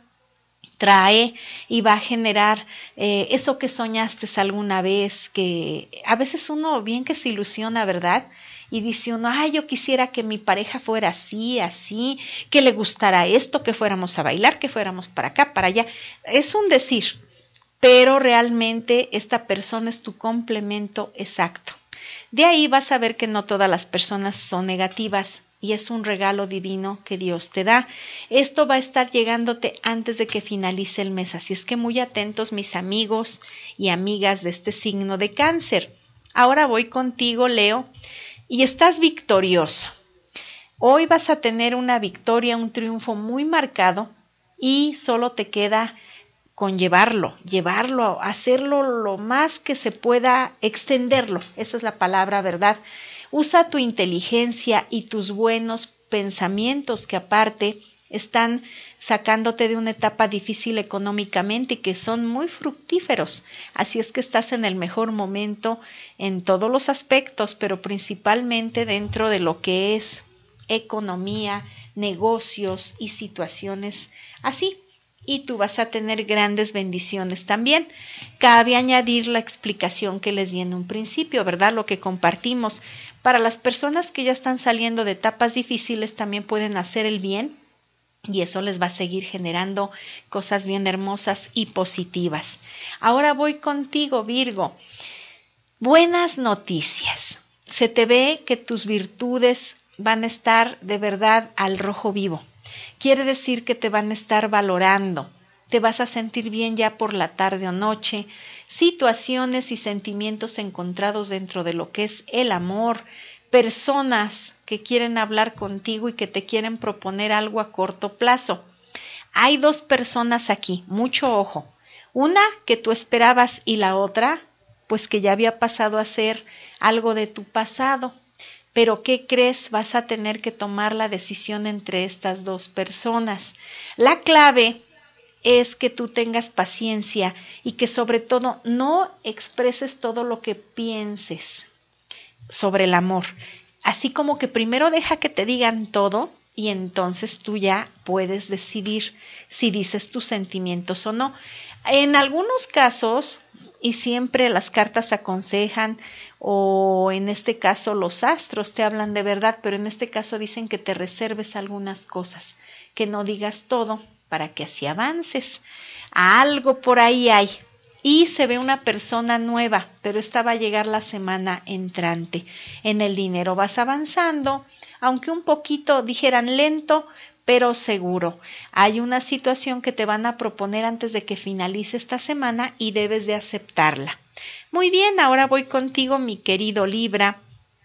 trae y va a generar eh, eso que soñaste alguna vez, que a veces uno bien que se ilusiona, ¿verdad? Y dice uno, ay, yo quisiera que mi pareja fuera así, así, que le gustara esto, que fuéramos a bailar, que fuéramos para acá, para allá. Es un decir, pero realmente esta persona es tu complemento exacto. De ahí vas a ver que no todas las personas son negativas y es un regalo divino que Dios te da. Esto va a estar llegándote antes de que finalice el mes, así es que muy atentos mis amigos y amigas de este signo de Cáncer. Ahora voy contigo, Leo, y estás victorioso. Hoy vas a tener una victoria, un triunfo muy marcado y solo te queda con llevarlo, llevarlo, hacerlo lo más que se pueda, extenderlo, esa es la palabra, ¿verdad? Usa tu inteligencia y tus buenos pensamientos que aparte están sacándote de una etapa difícil económicamente y que son muy fructíferos. Así es que estás en el mejor momento en todos los aspectos, pero principalmente dentro de lo que es economía, negocios y situaciones así. Y tú vas a tener grandes bendiciones también. Cabe añadir la explicación que les di en un principio, ¿verdad? Lo que compartimos. Para las personas que ya están saliendo de etapas difíciles también pueden hacer el bien y eso les va a seguir generando cosas bien hermosas y positivas. Ahora voy contigo, Virgo. Buenas noticias. Se te ve que tus virtudes van a estar de verdad al rojo vivo. Quiere decir que te van a estar valorando, te vas a sentir bien ya por la tarde o noche, situaciones y sentimientos encontrados dentro de lo que es el amor, personas que quieren hablar contigo y que te quieren proponer algo a corto plazo. Hay dos personas aquí, mucho ojo, una que tú esperabas y la otra, pues que ya había pasado a ser algo de tu pasado. Pero ¿qué crees? Vas a tener que tomar la decisión entre estas dos personas. La clave es que tú tengas paciencia y que sobre todo no expreses todo lo que pienses sobre el amor. Así como que primero deja que te digan todo y entonces tú ya puedes decidir si dices tus sentimientos o no. En algunos casos, y siempre las cartas aconsejan, o en este caso los astros te hablan de verdad, pero en este caso dicen que te reserves algunas cosas, que no digas todo para que así avances. Algo por ahí hay. Y se ve una persona nueva, pero esta va a llegar la semana entrante. En el dinero vas avanzando, aunque un poquito dijeran lento, pero seguro. Hay una situación que te van a proponer antes de que finalice esta semana y debes de aceptarla. Muy bien, ahora voy contigo, mi querido Libra,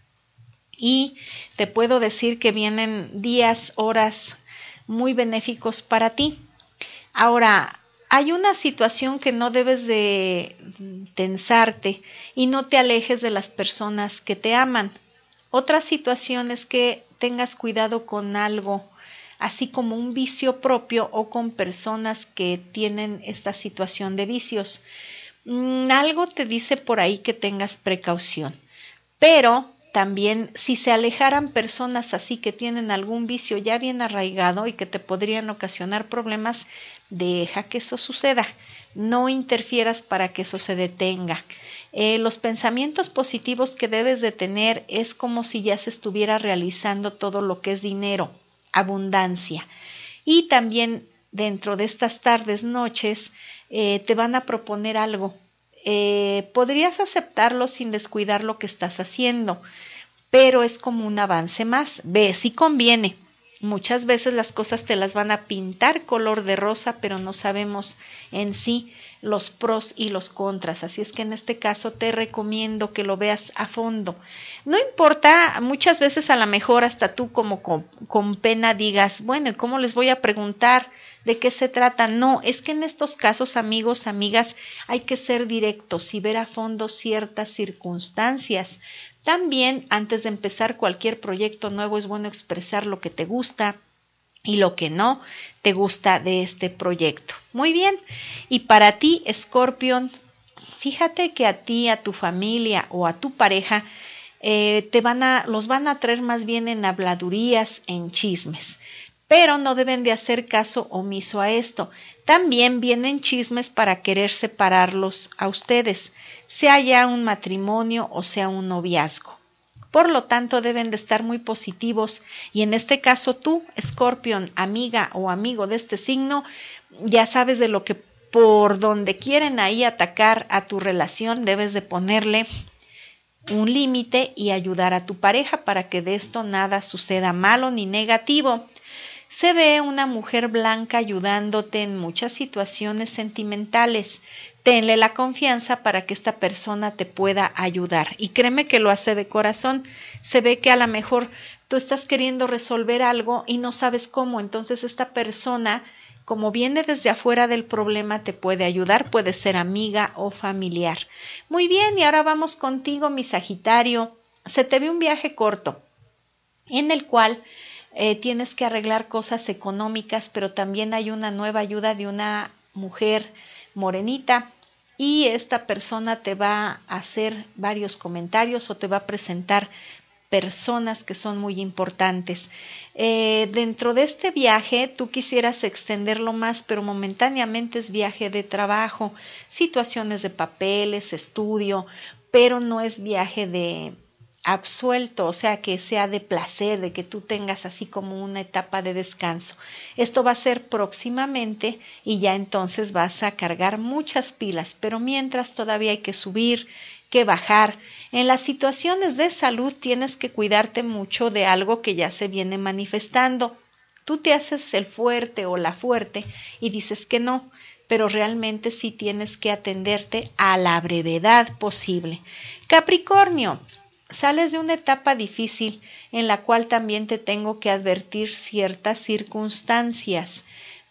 y te puedo decir que vienen días, horas muy benéficos para ti. Ahora, hay una situación que no debes de tensarte y no te alejes de las personas que te aman. Otra situación es que tengas cuidado con algo, así como un vicio propio o con personas que tienen esta situación de vicios. Mm, algo te dice por ahí que tengas precaución, pero también si se alejaran personas así que tienen algún vicio ya bien arraigado y que te podrían ocasionar problemas, deja que eso suceda, no interfieras para que eso se detenga. Eh, los pensamientos positivos que debes de tener es como si ya se estuviera realizando todo lo que es dinero, abundancia. Y también dentro de estas tardes, noches, eh, te van a proponer algo. Eh, podrías aceptarlo sin descuidar lo que estás haciendo, pero es como un avance más. Ve, si conviene. Muchas veces las cosas te las van a pintar color de rosa, pero no sabemos en sí los pros y los contras. Así es que en este caso te recomiendo que lo veas a fondo. No importa, muchas veces a lo mejor hasta tú como con, con pena digas, bueno, ¿cómo les voy a preguntar de qué se trata? No, es que en estos casos, amigos, amigas, hay que ser directos y ver a fondo ciertas circunstancias. También, antes de empezar cualquier proyecto nuevo, es bueno expresar lo que te gusta y lo que no te gusta de este proyecto. Muy bien, y para ti, Escorpión, fíjate que a ti, a tu familia o a tu pareja, eh, te van a, los van a traer más bien en habladurías, en chismes. Pero no deben de hacer caso omiso a esto. También vienen chismes para querer separarlos a ustedes, sea ya un matrimonio o sea un noviazgo. Por lo tanto, deben de estar muy positivos y en este caso tú, Escorpión, amiga o amigo de este signo, ya sabes de lo que por donde quieren ahí atacar a tu relación, debes de ponerle un límite y ayudar a tu pareja para que de esto nada suceda malo ni negativo. Se ve una mujer blanca ayudándote en muchas situaciones sentimentales. Tenle la confianza para que esta persona te pueda ayudar. Y créeme que lo hace de corazón. Se ve que a lo mejor tú estás queriendo resolver algo y no sabes cómo. Entonces esta persona, como viene desde afuera del problema, te puede ayudar. Puede ser amiga o familiar. Muy bien, y ahora vamos contigo, mi Sagitario. Se te ve un viaje corto en el cual Eh, tienes que arreglar cosas económicas, pero también hay una nueva ayuda de una mujer morenita y esta persona te va a hacer varios comentarios o te va a presentar personas que son muy importantes. Eh, dentro de este viaje tú quisieras extenderlo más, pero momentáneamente es viaje de trabajo, situaciones de papeles, estudio, pero no es viaje de absuelto, o sea, que sea de placer, de que tú tengas así como una etapa de descanso. Esto va a ser próximamente y ya entonces vas a cargar muchas pilas, pero mientras todavía hay que subir, que bajar. En las situaciones de salud tienes que cuidarte mucho de algo que ya se viene manifestando. Tú te haces el fuerte o la fuerte y dices que no, pero realmente sí tienes que atenderte a la brevedad posible. Capricornio, sales de una etapa difícil en la cual también te tengo que advertir ciertas circunstancias.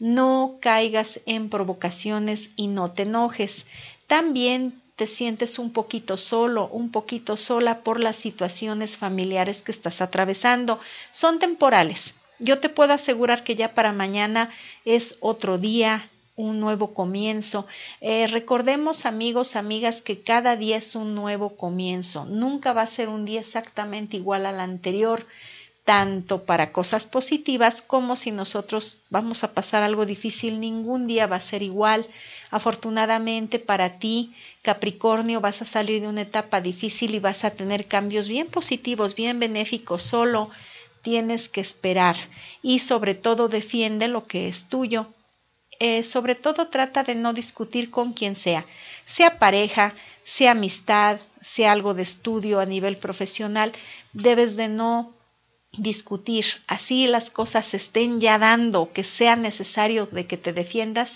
No caigas en provocaciones y no te enojes. También te sientes un poquito solo, un poquito sola por las situaciones familiares que estás atravesando. Son temporales. Yo te puedo asegurar que ya para mañana es otro día, un nuevo comienzo. Eh, recordemos, amigos, amigas, que cada día es un nuevo comienzo. Nunca va a ser un día exactamente igual al anterior, tanto para cosas positivas como si nosotros vamos a pasar algo difícil, ningún día va a ser igual. Afortunadamente para ti, Capricornio, vas a salir de una etapa difícil y vas a tener cambios bien positivos, bien benéficos. Solo tienes que esperar y sobre todo defiende lo que es tuyo. Eh, sobre todo trata de no discutir con quien sea, sea pareja, sea amistad, sea algo de estudio a nivel profesional, debes de no discutir, así las cosas se estén ya dando, que sea necesario de que te defiendas,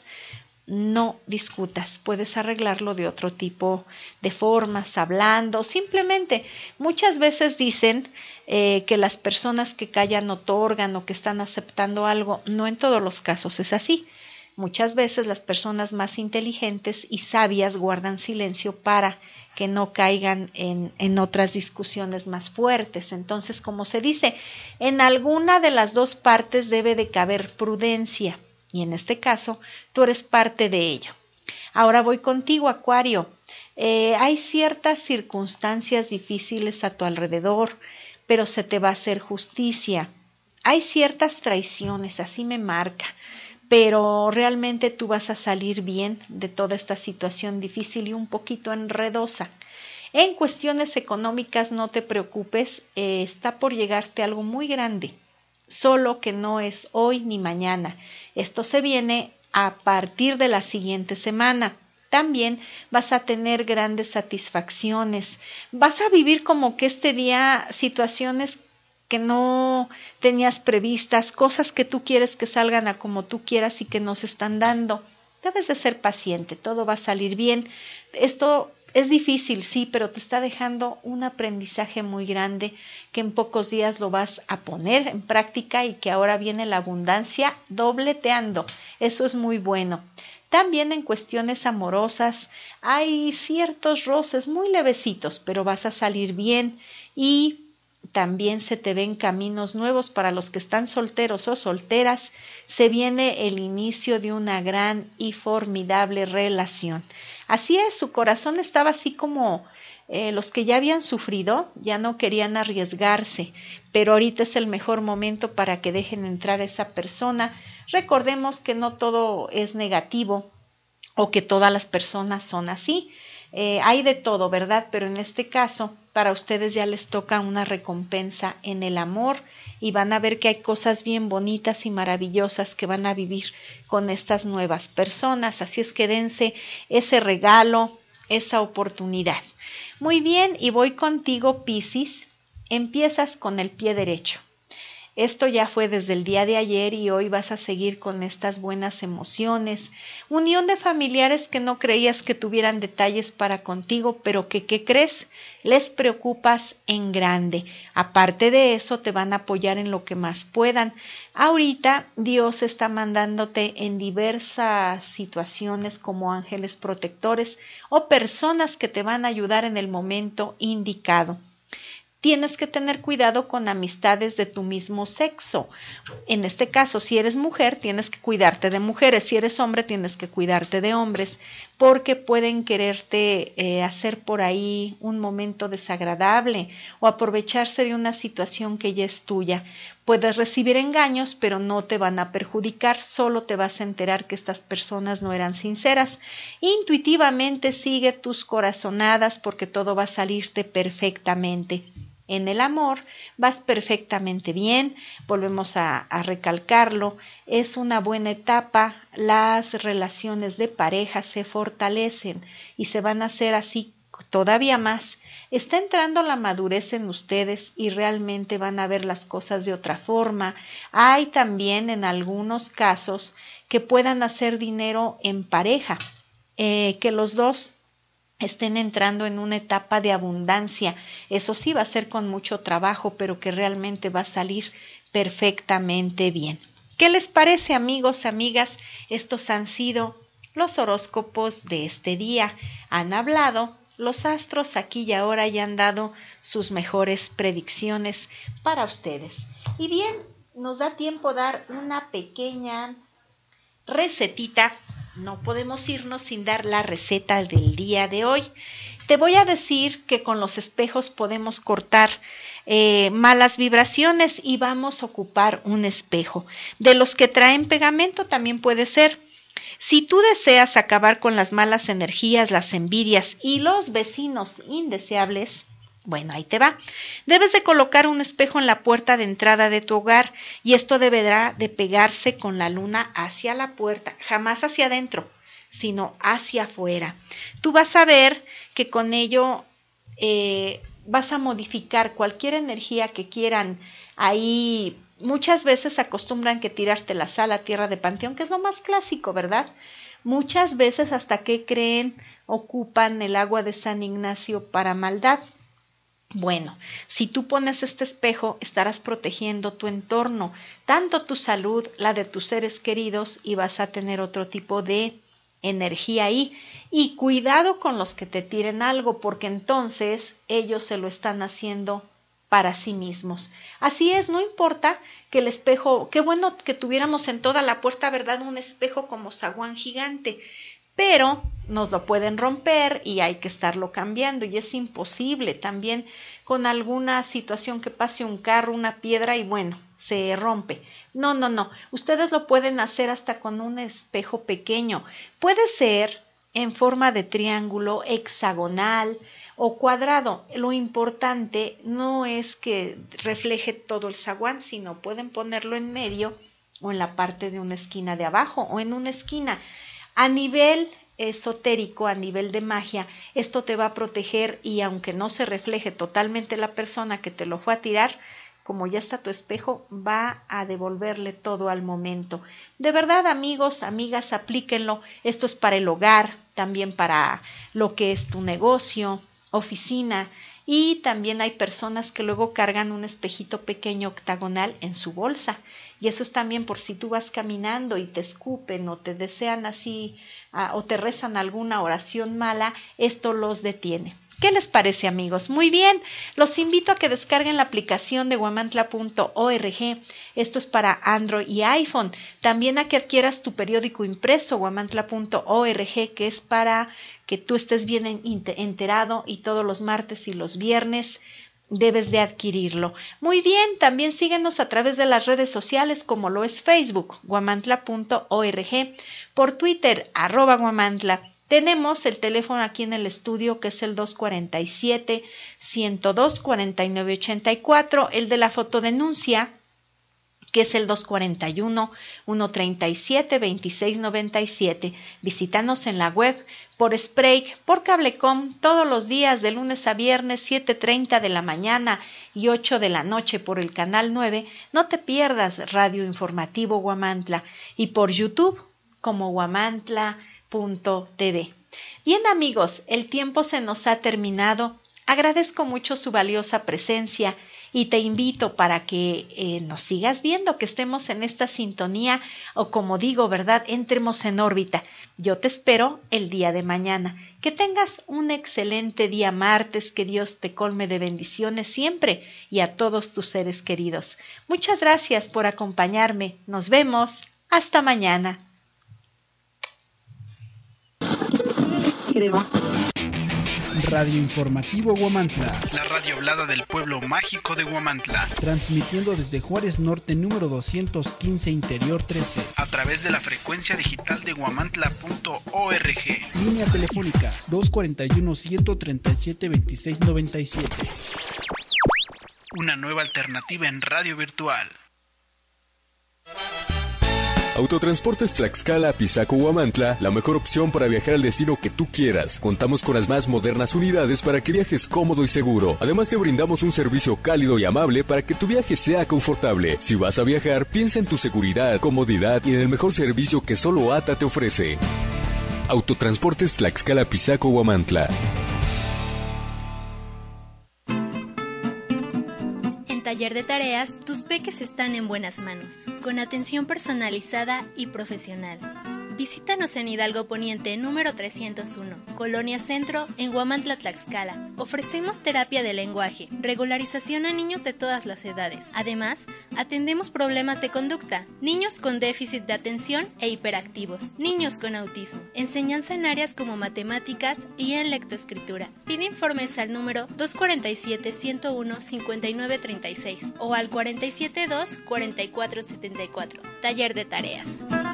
no discutas, puedes arreglarlo de otro tipo de formas, hablando, simplemente. Muchas veces dicen eh, que las personas que callan otorgan o que están aceptando algo, no en todos los casos es así. Muchas veces las personas más inteligentes y sabias guardan silencio para que no caigan en, en otras discusiones más fuertes. Entonces, como se dice, en alguna de las dos partes debe de caber prudencia y en este caso tú eres parte de ello. Ahora voy contigo, Acuario. Eh, hay ciertas circunstancias difíciles a tu alrededor, pero se te va a hacer justicia. Hay ciertas traiciones, así me marca, pero realmente tú vas a salir bien de toda esta situación difícil y un poquito enredosa. En cuestiones económicas no te preocupes, eh, está por llegarte algo muy grande, solo que no es hoy ni mañana. Esto se viene a partir de la siguiente semana. También vas a tener grandes satisfacciones. Vas a vivir como que este día situaciones que no tenías previstas, cosas que tú quieres que salgan a como tú quieras y que no se están dando. Debes de ser paciente, todo va a salir bien. Esto es difícil, sí, pero te está dejando un aprendizaje muy grande que en pocos días lo vas a poner en práctica y que ahora viene la abundancia dobleteando. Eso es muy bueno. También en cuestiones amorosas hay ciertos roces muy levecitos, pero vas a salir bien y también se te ven caminos nuevos para los que están solteros o solteras. Se viene el inicio de una gran y formidable relación. Así es, su corazón estaba así como eh, los que ya habían sufrido, ya no querían arriesgarse, pero ahorita es el mejor momento para que dejen entrar a esa persona. Recordemos que no todo es negativo o que todas las personas son así. Eh, hay de todo, ¿verdad? Pero en este caso, para ustedes ya les toca una recompensa en el amor y van a ver que hay cosas bien bonitas y maravillosas que van a vivir con estas nuevas personas. Así es que dense ese regalo, esa oportunidad. Muy bien, y voy contigo, Piscis. Empiezas con el pie derecho. Esto ya fue desde el día de ayer y hoy vas a seguir con estas buenas emociones. Unión de familiares que no creías que tuvieran detalles para contigo, pero que, ¿qué crees? Les preocupas en grande. Aparte de eso, te van a apoyar en lo que más puedan. Ahorita Dios está mandándote en diversas situaciones como ángeles protectores o personas que te van a ayudar en el momento indicado. Tienes que tener cuidado con amistades de tu mismo sexo. En este caso, si eres mujer, tienes que cuidarte de mujeres. Si eres hombre, tienes que cuidarte de hombres, porque pueden quererte eh, hacer por ahí un momento desagradable o aprovecharse de una situación que ya es tuya. Puedes recibir engaños, pero no te van a perjudicar, solo te vas a enterar que estas personas no eran sinceras. Intuitivamente sigue tus corazonadas porque todo va a salirte perfectamente. En el amor vas perfectamente bien, volvemos a, a recalcarlo, es una buena etapa, las relaciones de pareja se fortalecen y se van a hacer así todavía más. Está entrando la madurez en ustedes y realmente van a ver las cosas de otra forma. Hay también en algunos casos que puedan hacer dinero en pareja, eh, que los dos estén entrando en una etapa de abundancia. Eso sí va a ser con mucho trabajo, pero que realmente va a salir perfectamente bien. ¿Qué les parece, amigos, amigas? Estos han sido los horóscopos de este día. Han hablado los astros aquí y ahora y han dado sus mejores predicciones para ustedes. Y bien, nos da tiempo dar una pequeña recetita. No podemos irnos sin dar la receta del día de hoy. Te voy a decir que con los espejos podemos cortar eh, malas vibraciones y vamos a ocupar un espejo. De los que traen pegamento también puede ser. Si tú deseas acabar con las malas energías, las envidias y los vecinos indeseables, bueno, ahí te va. Debes de colocar un espejo en la puerta de entrada de tu hogar y esto deberá de pegarse con la luna hacia la puerta, jamás hacia adentro, sino hacia afuera. Tú vas a ver que con ello eh, vas a modificar cualquier energía que quieran. Ahí muchas veces acostumbran que tirarte la sal a tierra de panteón, que es lo más clásico, ¿verdad? Muchas veces hasta que creen ocupan el agua de San Ignacio para maldad. Bueno, si tú pones este espejo, estarás protegiendo tu entorno, tanto tu salud, la de tus seres queridos, y vas a tener otro tipo de energía ahí. Y cuidado con los que te tiren algo, porque entonces ellos se lo están haciendo para sí mismos. Así es, no importa que el espejo, qué bueno que tuviéramos en toda la puerta, ¿verdad?, un espejo como zaguán gigante, pero nos lo pueden romper y hay que estarlo cambiando y es imposible también con alguna situación que pase un carro, una piedra y bueno, se rompe. No, no, no, ustedes lo pueden hacer hasta con un espejo pequeño. Puede ser en forma de triángulo, hexagonal o cuadrado. Lo importante no es que refleje todo el zaguán, sino pueden ponerlo en medio o en la parte de una esquina de abajo o en una esquina. A nivel esotérico, a nivel de magia, esto te va a proteger, y aunque no se refleje totalmente la persona que te lo fue a tirar, como ya está tu espejo, va a devolverle todo al momento. De verdad, amigos, amigas, aplíquenlo. Esto es para el hogar, también para lo que es tu negocio, oficina, y también hay personas que luego cargan un espejito pequeño octagonal en su bolsa, y eso es también por si tú vas caminando y te escupen o te desean así uh, o te rezan alguna oración mala, esto los detiene. ¿Qué les parece, amigos? Muy bien, los invito a que descarguen la aplicación de guamantla punto org. Esto es para Android y iPhone. También a que adquieras tu periódico impreso, guamantla punto org, que es para que tú estés bien enterado, y todos los martes y los viernes debes de adquirirlo. Muy bien, también síguenos a través de las redes sociales, como lo es Facebook, guamantla punto org, por Twitter, arroba guamantla. Tenemos el teléfono aquí en el estudio, que es el dos cuarenta y siete, ciento dos, cuarenta y nueve ochenta y cuatro, el de la fotodenuncia, que es el dos cuarenta y uno, ciento treinta y siete, veintiséis noventa y siete. Visítanos en la web, por Spreak, por Cablecom, todos los días de lunes a viernes, siete treinta de la mañana y ocho de la noche por el canal nueve. No te pierdas Radio Informativo Guamantla, y por YouTube como guamantla punto t v. Bien, amigos, el tiempo se nos ha terminado. Agradezco mucho su valiosa presencia y te invito para que eh, nos sigas viendo, que estemos en esta sintonía, o como digo, ¿verdad?, entremos en órbita. Yo te espero el día de mañana. Que tengas un excelente día martes, que Dios te colme de bendiciones siempre, y a todos tus seres queridos. Muchas gracias por acompañarme. Nos vemos. Hasta mañana. Radio Informativo Guamantla, la radio hablada del pueblo mágico de Guamantla, transmitiendo desde Juárez Norte número doscientos quince, Interior trece, a través de la frecuencia digital de guamantla punto org. Línea telefónica dos cuarenta y uno, ciento treinta y siete, veintiséis noventa y siete. Una nueva alternativa en radio virtual. Autotransportes Tlaxcala, Pisaco, Huamantla, la mejor opción para viajar al destino que tú quieras. Contamos con las más modernas unidades para que viajes cómodo y seguro. Además, te brindamos un servicio cálido y amable para que tu viaje sea confortable. Si vas a viajar, piensa en tu seguridad, comodidad y en el mejor servicio que solo A T A te ofrece. Autotransportes Tlaxcala, Pisaco, Huamantla. Taller de tareas, tus peques están en buenas manos, con atención personalizada y profesional. Visítanos en Hidalgo Poniente, número trescientos uno, Colonia Centro, en Huamantla, Tlaxcala. Ofrecemos terapia de lenguaje, regularización a niños de todas las edades. Además, atendemos problemas de conducta, niños con déficit de atención e hiperactivos, niños con autismo, enseñanza en áreas como matemáticas y en lectoescritura. Pide informes al número dos cuarenta y siete, ciento uno, cincuenta y nueve treinta y seis o al cuarenta y siete dos, cuarenta y cuatro setenta y cuatro. Taller de tareas.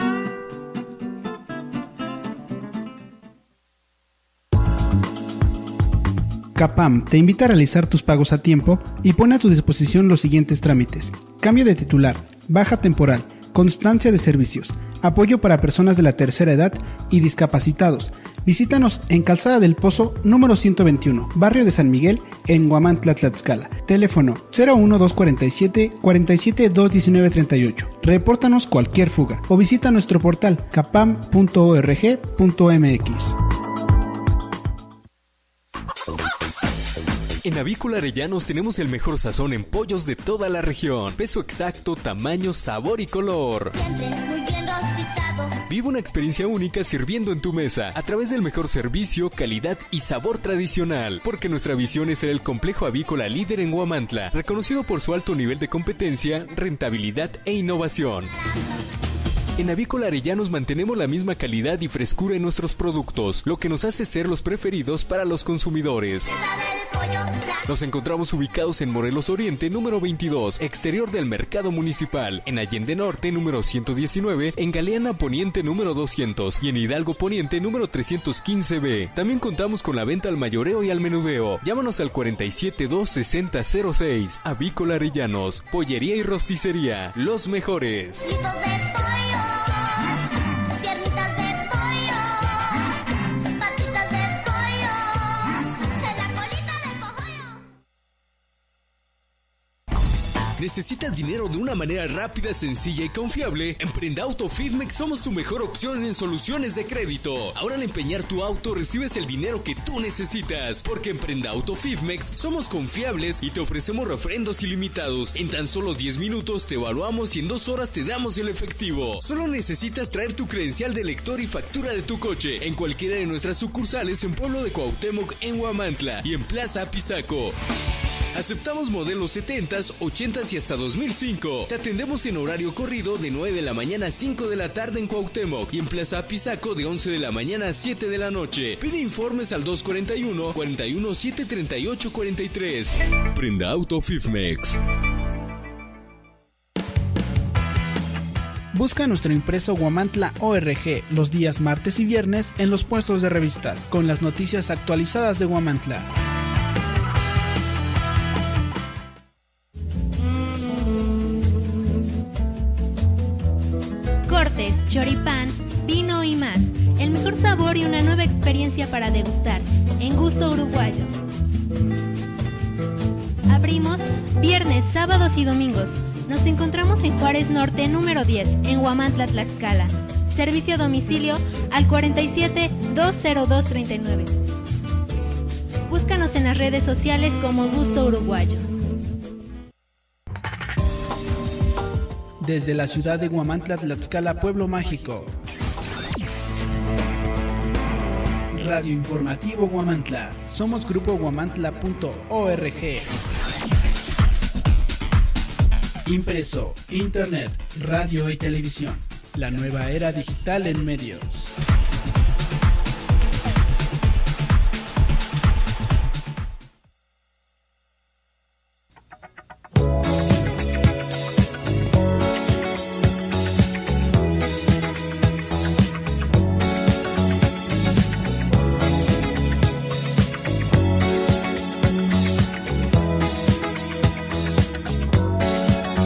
Capam te invita a realizar tus pagos a tiempo y pone a tu disposición los siguientes trámites: cambio de titular, baja temporal, constancia de servicios, apoyo para personas de la tercera edad y discapacitados. Visítanos en Calzada del Pozo, número ciento veintiuno, Barrio de San Miguel, en Huamantla, Tlaxcala. Teléfono cero uno dos cuarenta y siete, cuarenta y siete dos diecinueve treinta y ocho. Repórtanos cualquier fuga o visita nuestro portal capam punto org punto m x. En Avícola Arellanos tenemos el mejor sazón en pollos de toda la región. Peso exacto, tamaño, sabor y color. Siempre muy bien rostizados. Vive una experiencia única sirviendo en tu mesa a través del mejor servicio, calidad y sabor tradicional. Porque nuestra visión es ser el complejo avícola líder en Huamantla, reconocido por su alto nivel de competencia, rentabilidad e innovación. En Avícola Arellanos mantenemos la misma calidad y frescura en nuestros productos, lo que nos hace ser los preferidos para los consumidores. Nos encontramos ubicados en Morelos Oriente, número veintidós, exterior del Mercado Municipal, en Allende Norte, número ciento diecinueve, en Galeana Poniente, número doscientos, y en Hidalgo Poniente, número trescientos quince B. También contamos con la venta al mayoreo y al menudeo. Llámanos al cuarenta y siete dos sesenta cero seis. Avícola Arellanos, pollería y rosticería, los mejores. ¿Necesitas dinero de una manera rápida, sencilla y confiable? En Prenda Auto Fidmex somos tu mejor opción en soluciones de crédito. Ahora al empeñar tu auto recibes el dinero que tú necesitas, porque en Prenda Auto Fidmex somos confiables y te ofrecemos refrendos ilimitados. En tan solo diez minutos te evaluamos y en dos horas te damos el efectivo. Solo necesitas traer tu credencial de lector y factura de tu coche en cualquiera de nuestras sucursales en Pueblo de Cuauhtémoc, en Huamantla y en Plaza Apizaco. Aceptamos modelos setentas, ochentas y hasta dos mil cinco. Te atendemos en horario corrido de nueve de la mañana a cinco de la tarde en Cuauhtémoc y en Plaza Apizaco de once de la mañana a siete de la noche. Pide informes al dos cuarenta y uno, cuarenta y uno, setecientos treinta y ocho cuarenta y tres. Prenda Auto Fidmex. Busca nuestro impreso Huamantla O R G los días martes y viernes en los puestos de revistas, con las noticias actualizadas de Huamantla. Cortes, choripán, vino y más. El mejor sabor y una nueva experiencia para degustar, en gusto uruguayo. Abrimos viernes, sábados y domingos. Nos encontramos en Juárez Norte, número diez, en Huamantla, Tlaxcala. Servicio a domicilio al cuarenta y siete, doscientos dos, treinta y nueve. Búscanos en las redes sociales como Gusto Uruguayo. Desde la ciudad de Huamantla, Tlaxcala, Pueblo Mágico. Radio Informativo Huamantla. Somos grupo huamantla punto org. Impreso, internet, radio y televisión. La nueva era digital en medios.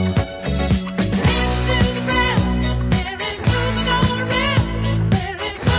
There is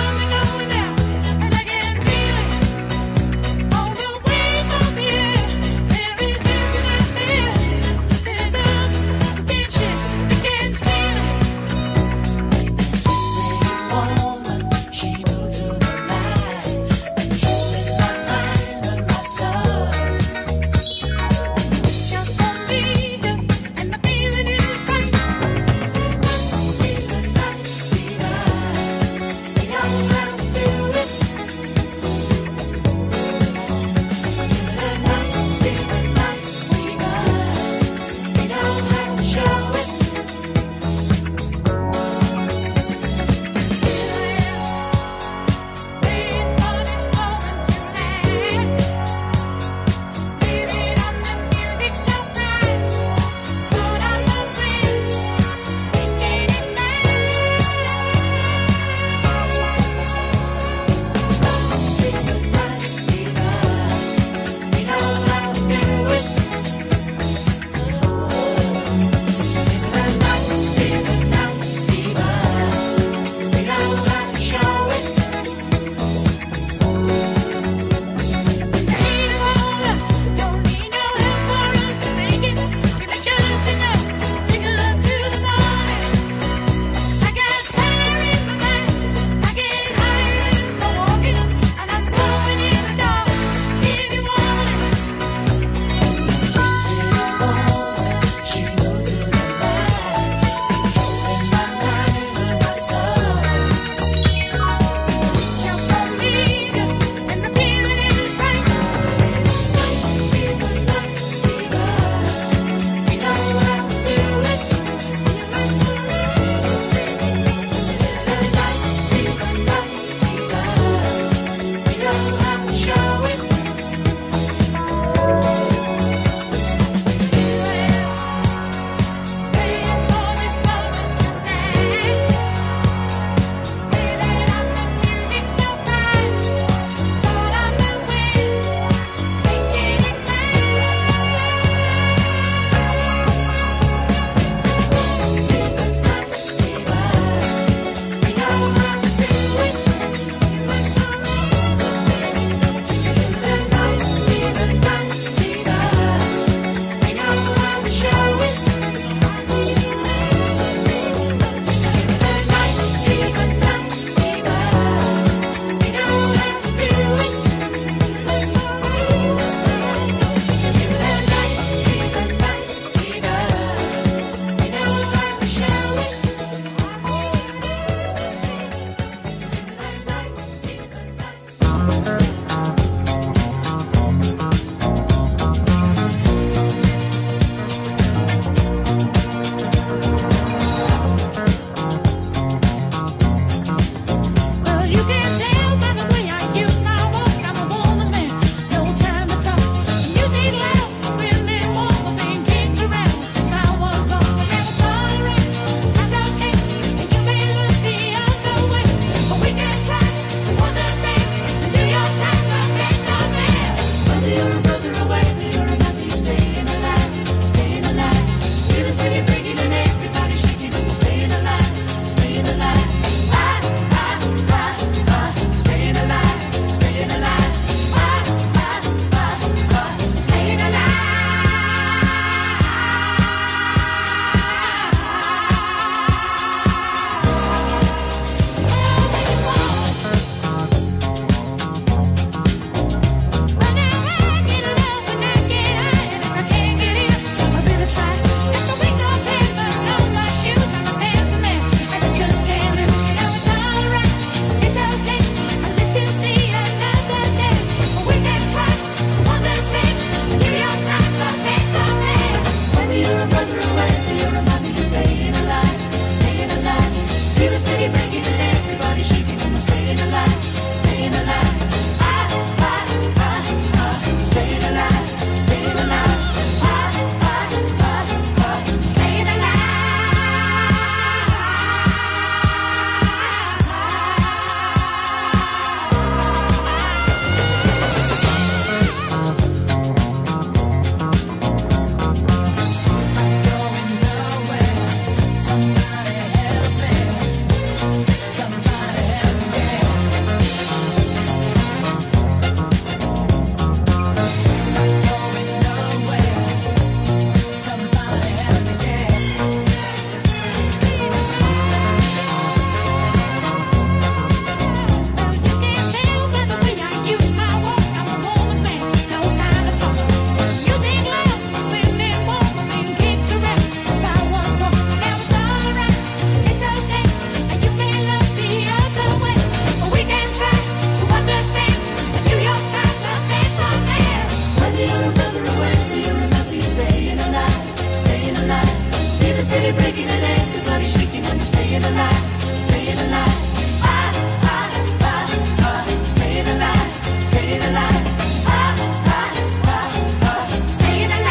breaking it, everybody shaking and you're staying alive, staying alive. Ah, ah, ah, ah, staying alive, staying alive. Ah, ah, ah, ah, staying alive.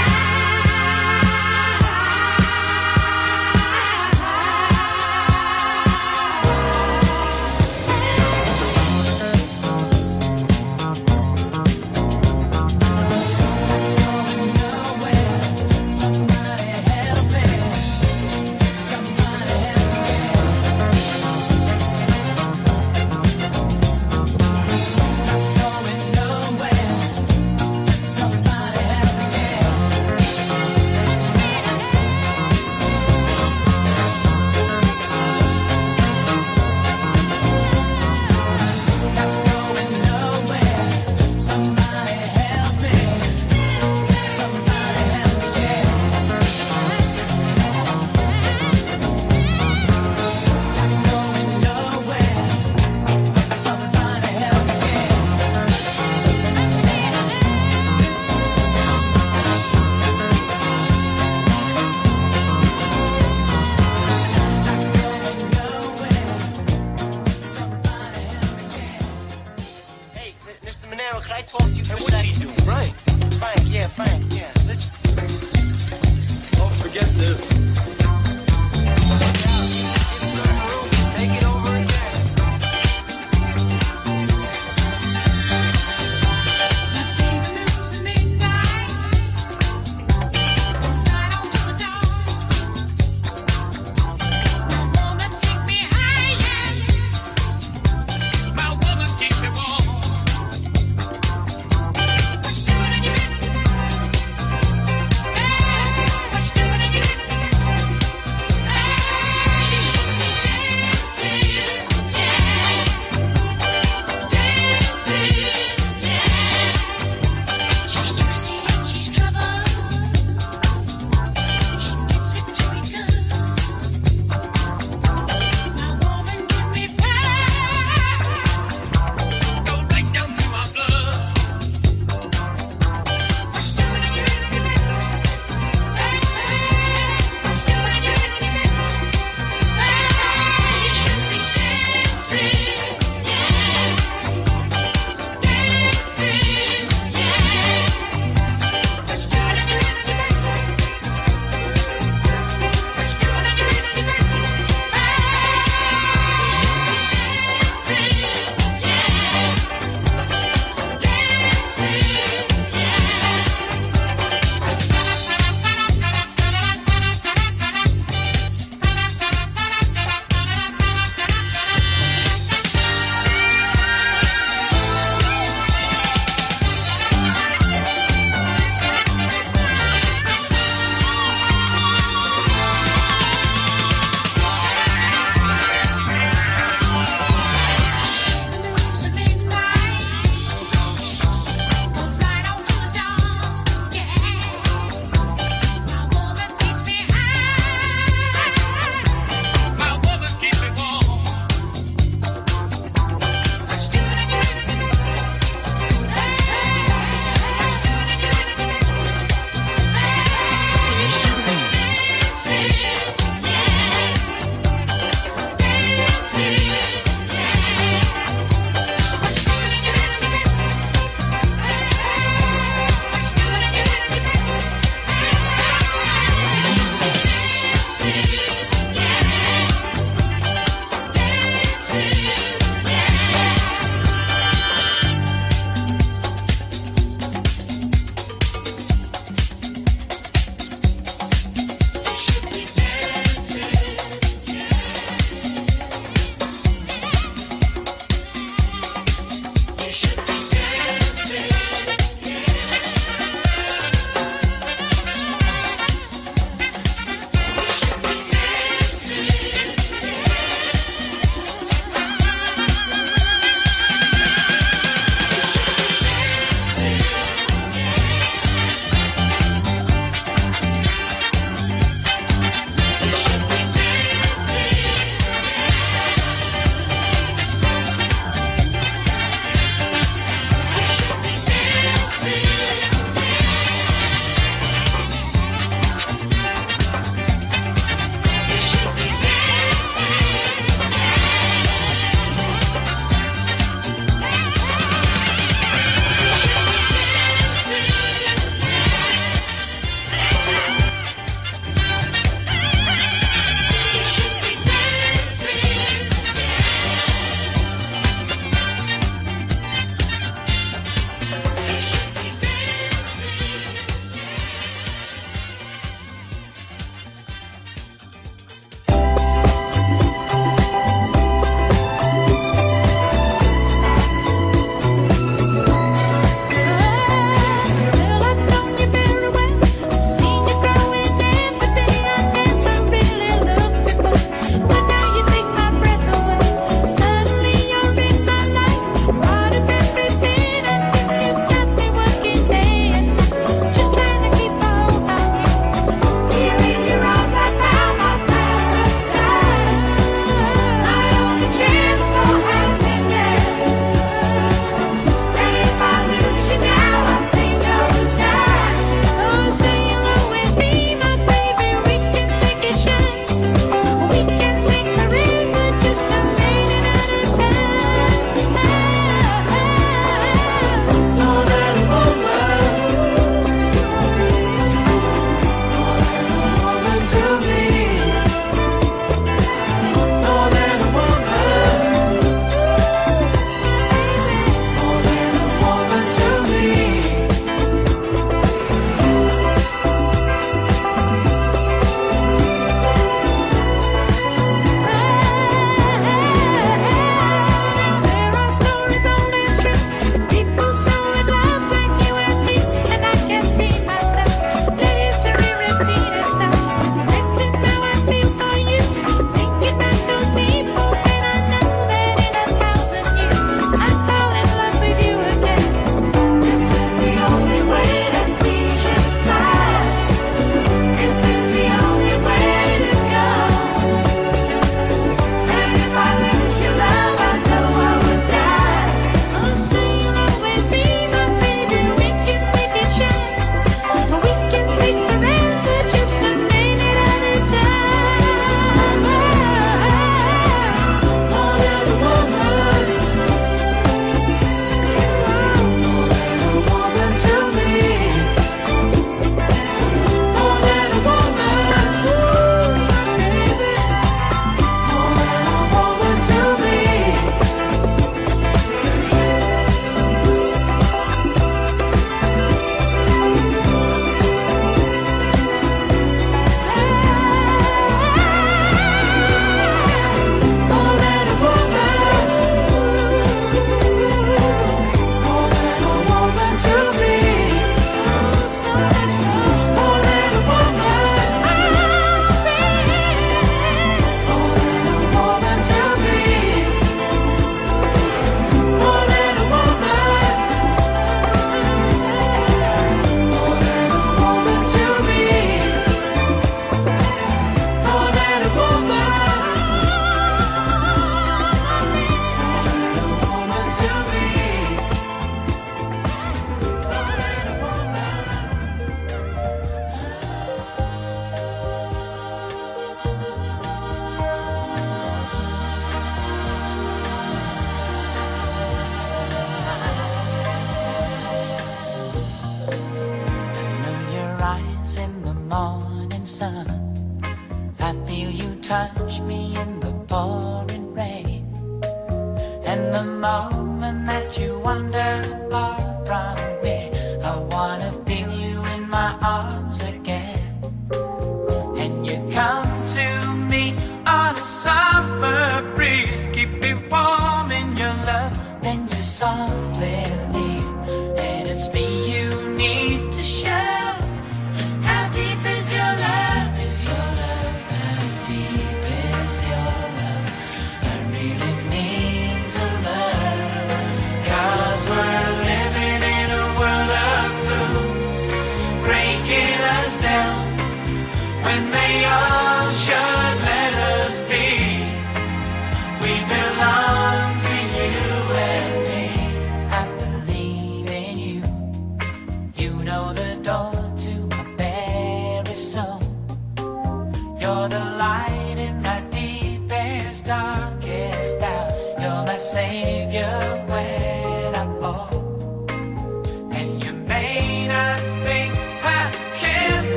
touch me in the pouring rain, and the moment that you wander far from me, I wanna feel you in my arms again. And you come to me on a summer breeze, keep me warm in your love, then you softly leave, and it's me you need to show. How deep is your love? Is your love? How deep is your love? I really need to learn, 'cause we're living in a world of fools, breaking us down when they all should let us be. We belong to you and me.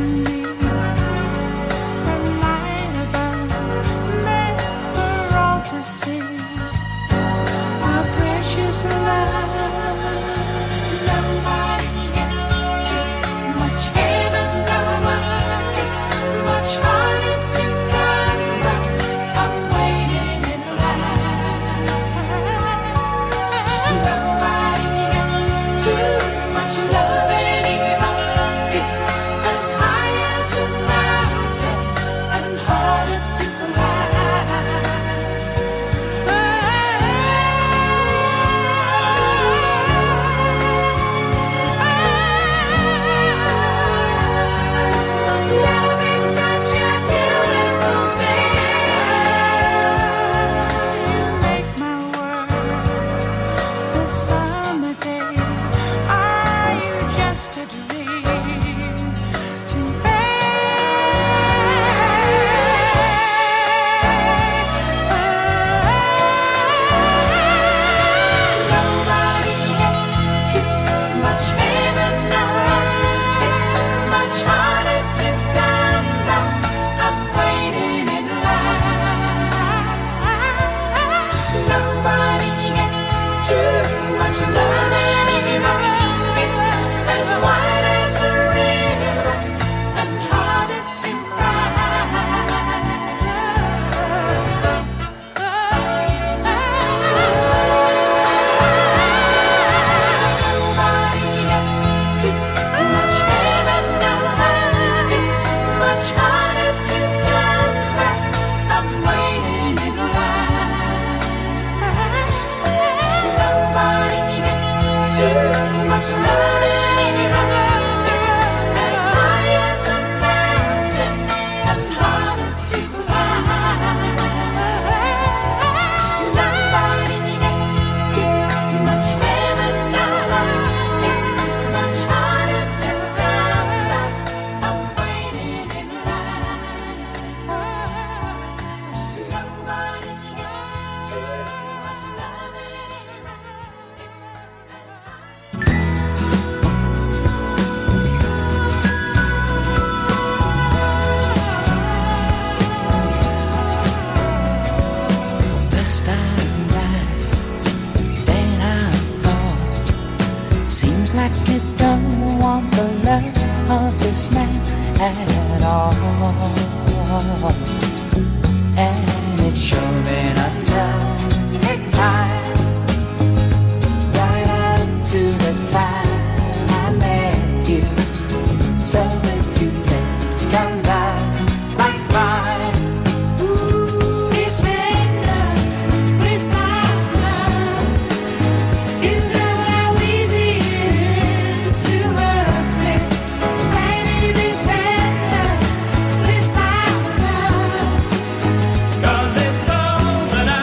Cause it's all that I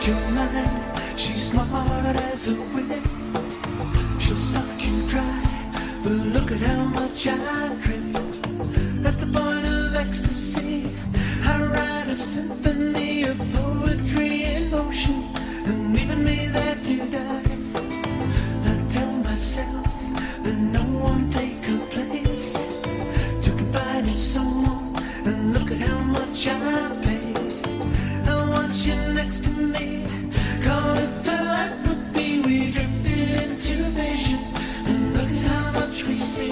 your mind. She's smart as a whip. She'll suck you dry, but look at how much I drip. At the point of ecstasy, I write a symphony of poetry in motion, and leaving me there to die. I tell myself that no one take her place, to confide in someone, and look at how much I pay. I want you next to me, call it telepathy. We drifted into vision, and look at how much we see.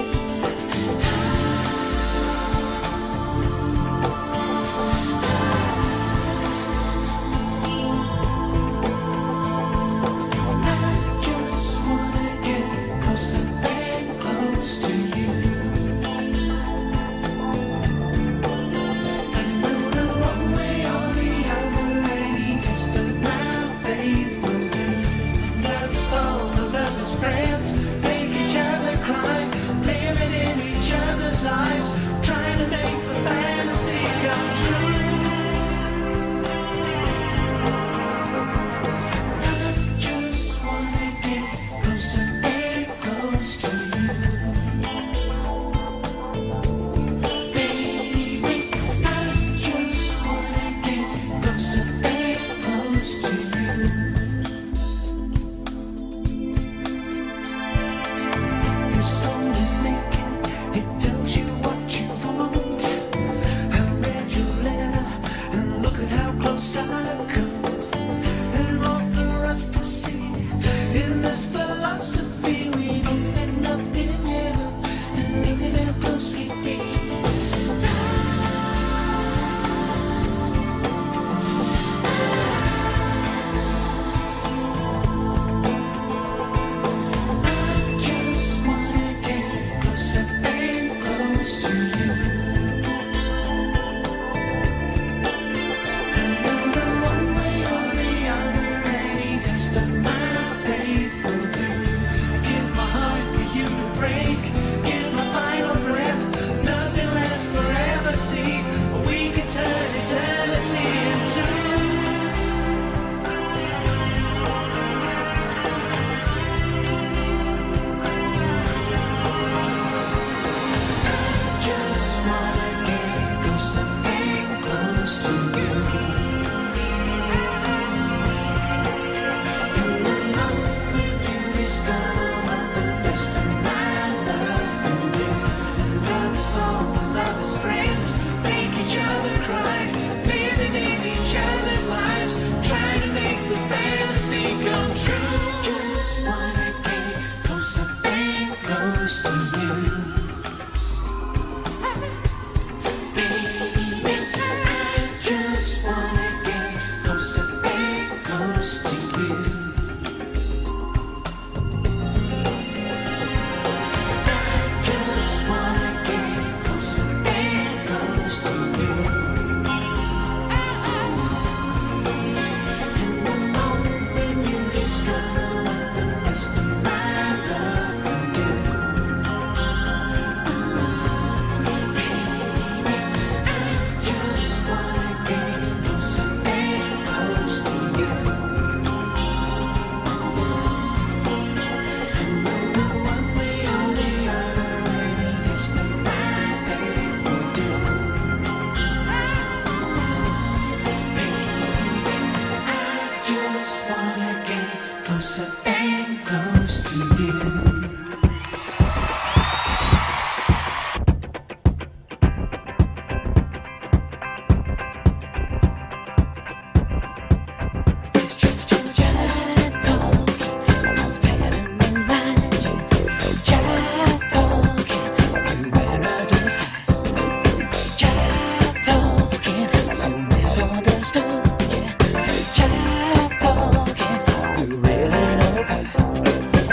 Child talking, you really know.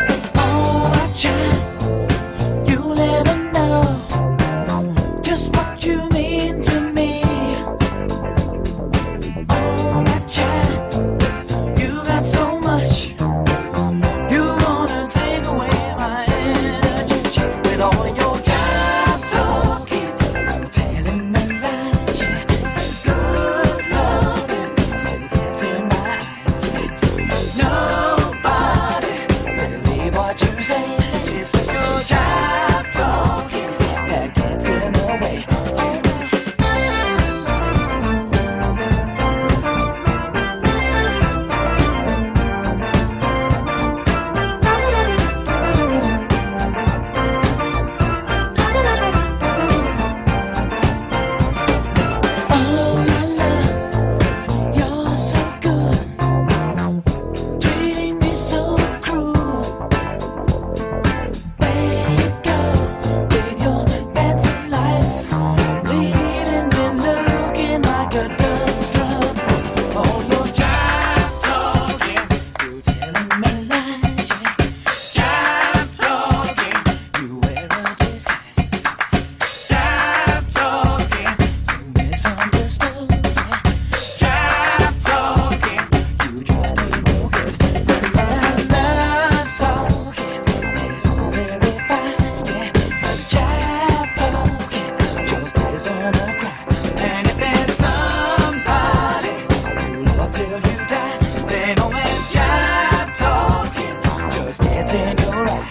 Gentleman's jive talking, just gets in your eye.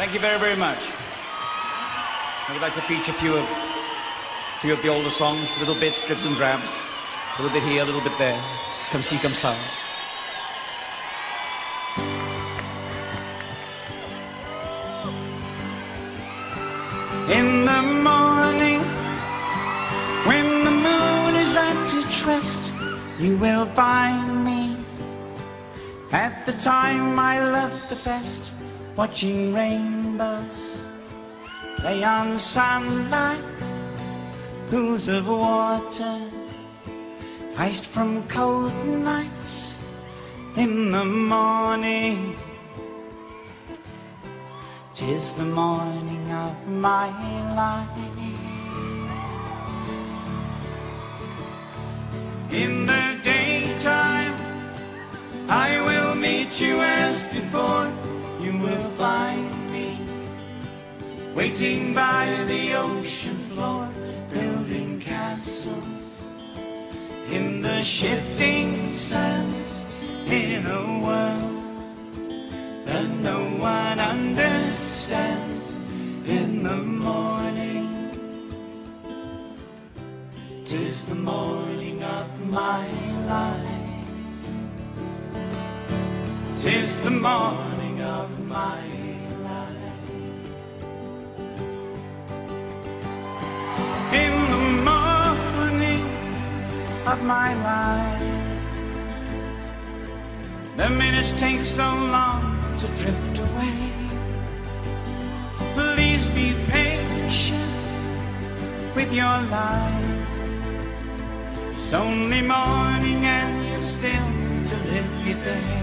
Thank you very, very much. I would like to feature a few of, a few of the older songs, a little bit, drips and drabs. A little bit here, a little bit there. Comme ci, comme ça. In the morning, when the moon is at its rest, you will find me at the time I love the best, watching rainbows play on sunlight, pools of water iced from cold nights. In the morning, 'tis the morning of my life. In the daytime, I will meet you as before. You will find me waiting by the ocean floor, building castles in the shifting sands, in a world that no one understands. In the morning, 'tis the morning of my life. 'Tis the morning of my life. In the morning of my life, the minutes take so long to drift away. Please be patient with your life. It's only morning and you've still to live your day.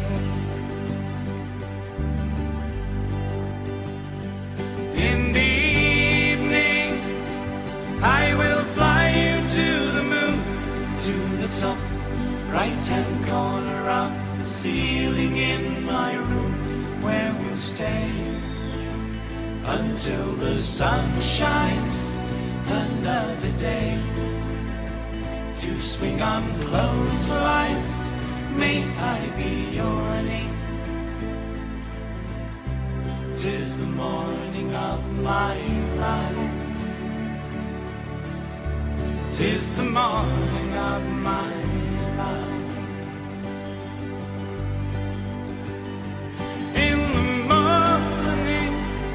In the evening, I will fly you to the moon, to the top right-hand corner of the ceiling in my room, where we'll stay until the sun shines another day. To swing on clotheslines, may I be yawning. 'Tis the morning of my life. 'Tis the morning of my life. In the morning,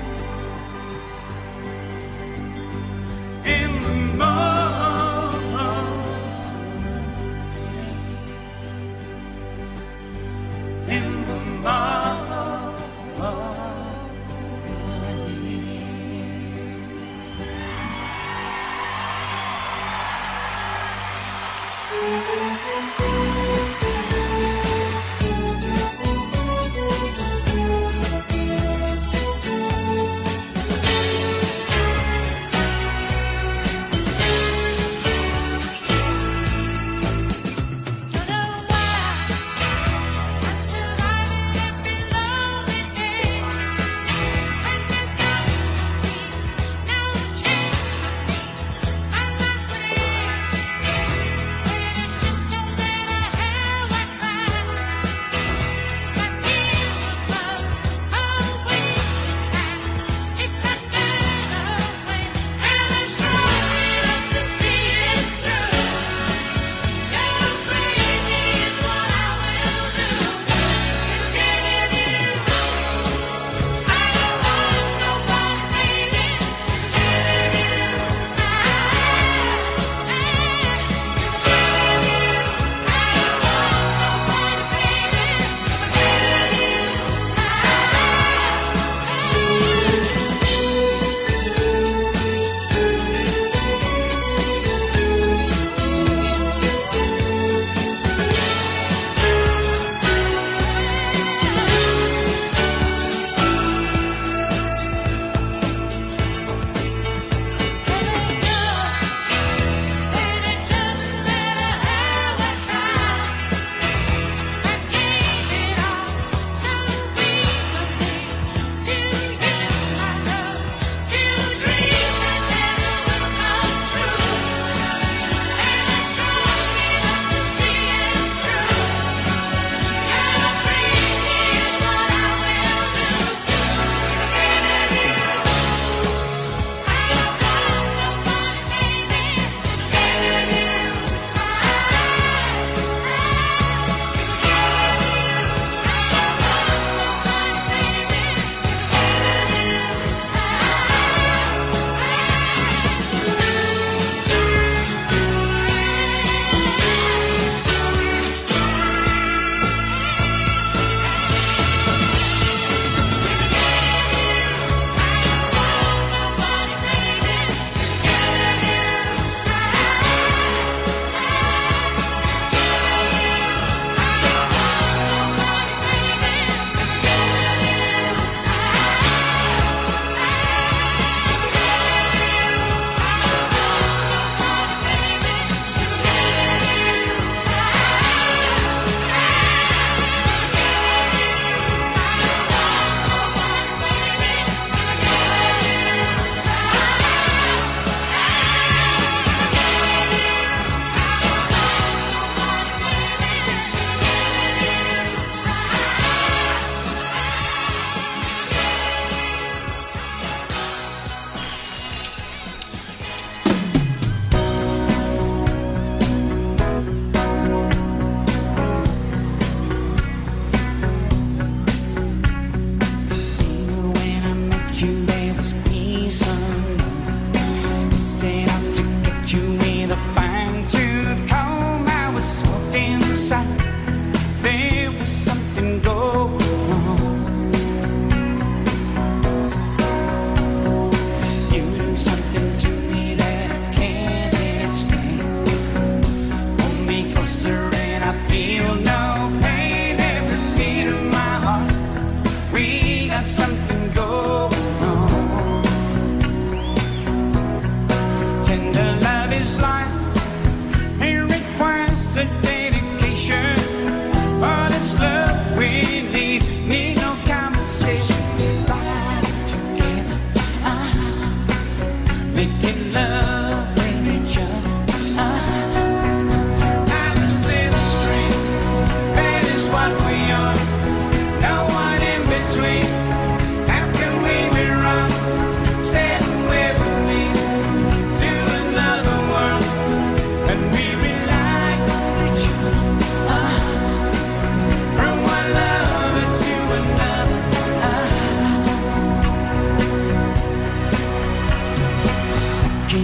in the morning, in the morning. Thank you. making love with each other. Uh-huh. Islands in the stream, that is what we are. No one in between. How can we be wrong? Sailing where we lead to another world, and we rely on each other. Uh-huh. From one lover to another. Uh-huh.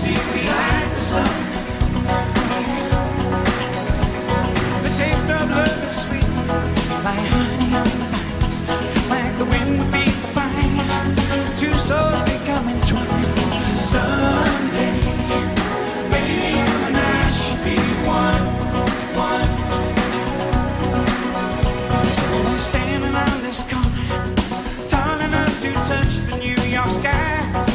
see behind the sun. The taste of love is sweet, like honey on the vine, like the wind beats the pine. Two souls becoming twine. Someday, baby, you and I should be one, one. So I'm standing on this corner, tall enough to touch the New York sky.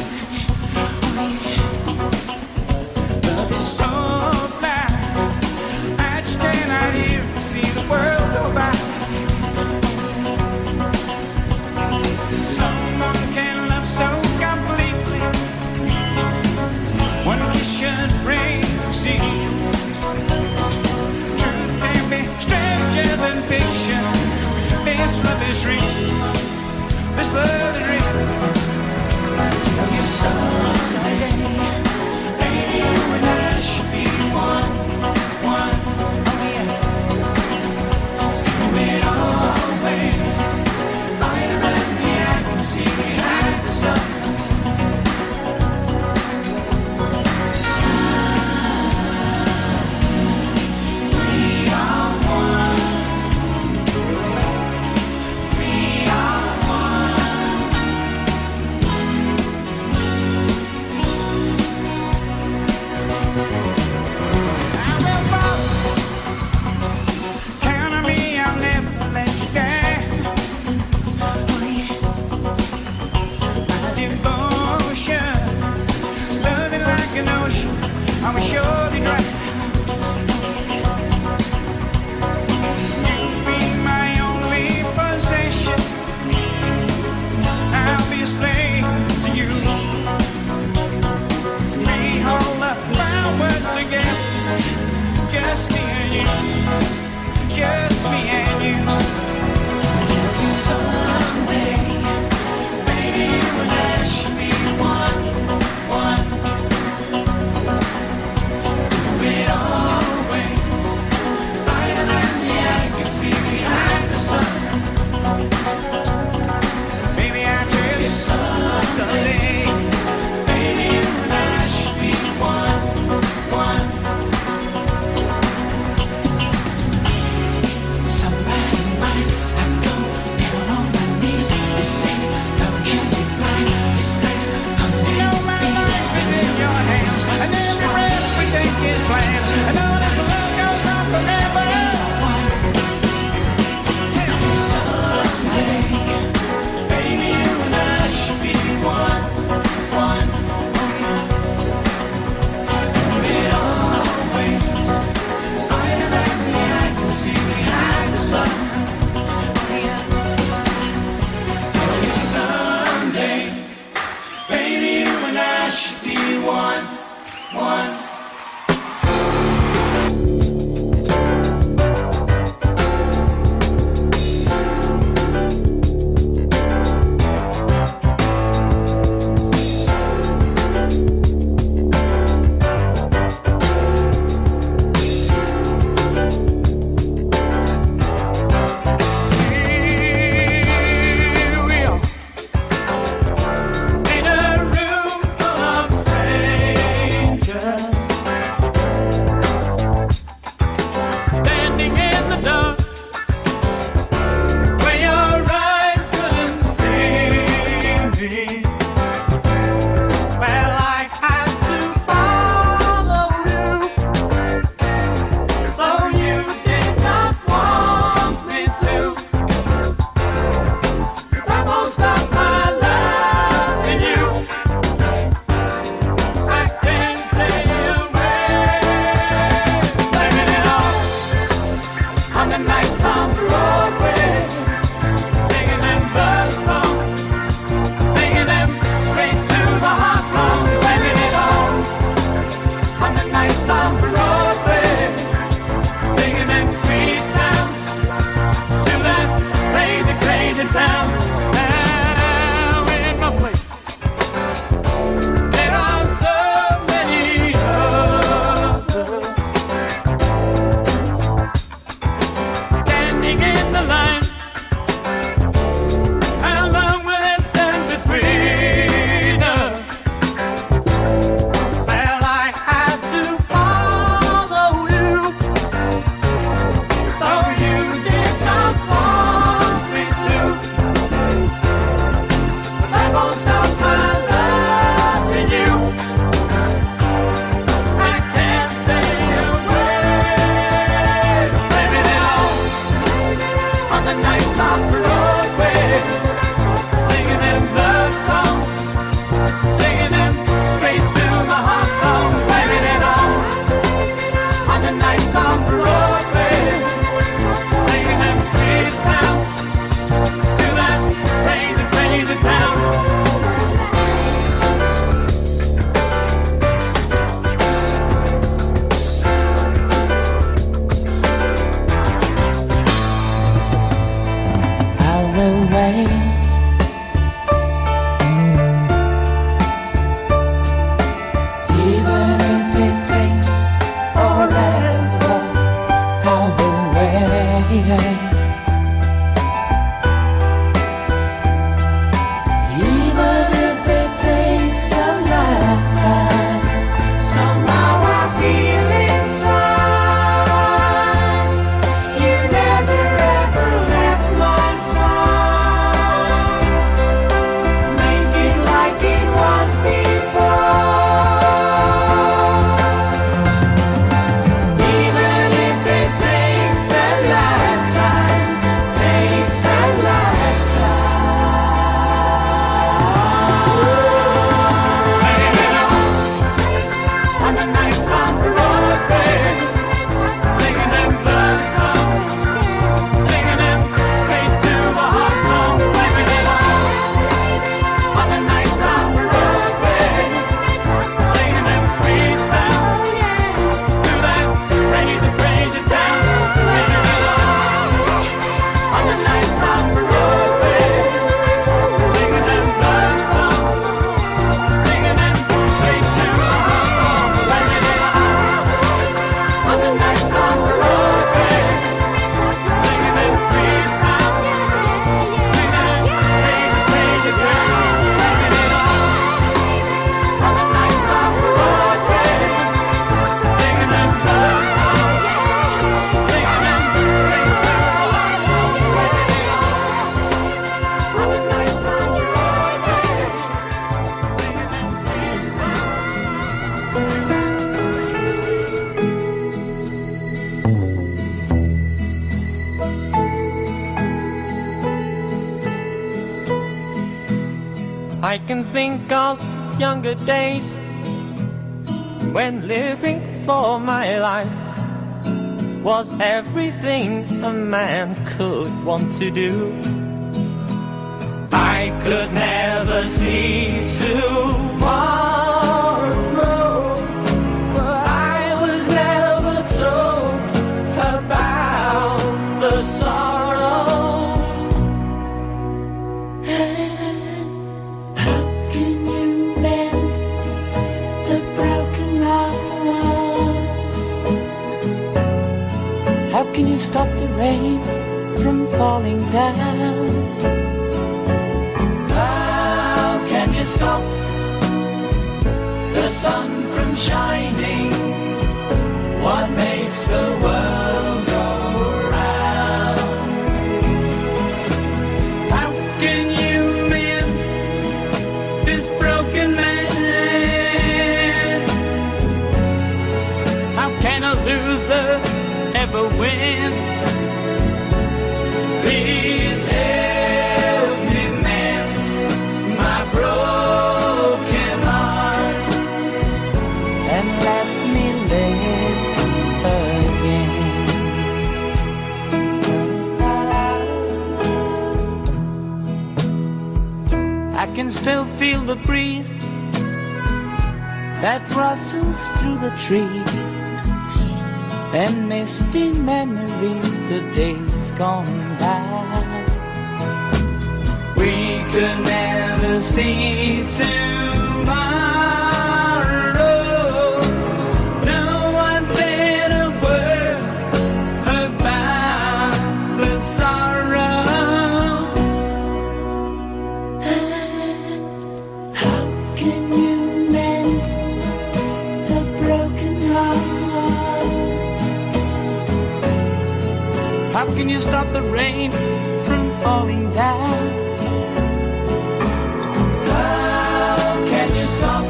Love is so blind, I just cannot hear and see the world go by. Someone can love so completely, one kiss should bring the sea. Truth can be stranger than fiction. This love is real, this love is real. Tell your songs today, baby, you and I should be one, one. Oh yeah, it always lighter than the eye can see behind the sun. We are one. We are I will follow. Count on me, I'll never let you down. Oh yeah, my devotion, loving like an ocean, I will surely drown. You be my only possession, I'll be a slave to you. We hold up my words together, just me and you, just me and you. Tell your songs today, baby, you and I should be one, one. It always lighter than the eye can see behind the sun. Baby, I tell you songs today, baby, you and I should be one, one. Somebody might I go down on my knees. This ain't love, can't be blind. This thing I can think of younger days when living for my life was everything a man could want to do. I could never see tomorrow, but I was never told about the sorrows. How can you mend the broken hearts? How can you stop the rain from falling down? How can you stop the sun from shining? What makes the world go round? How can you mend this broken man? How can a loser ever win? Please help me mend my broken heart And let me live again. I can still feel the breeze That rustles through the trees and misty memories of days gone by. We could never see tomorrow. No one said a word about the sorrow. How can you mend the broken heart? How can you stop the rain from falling down? How can you stop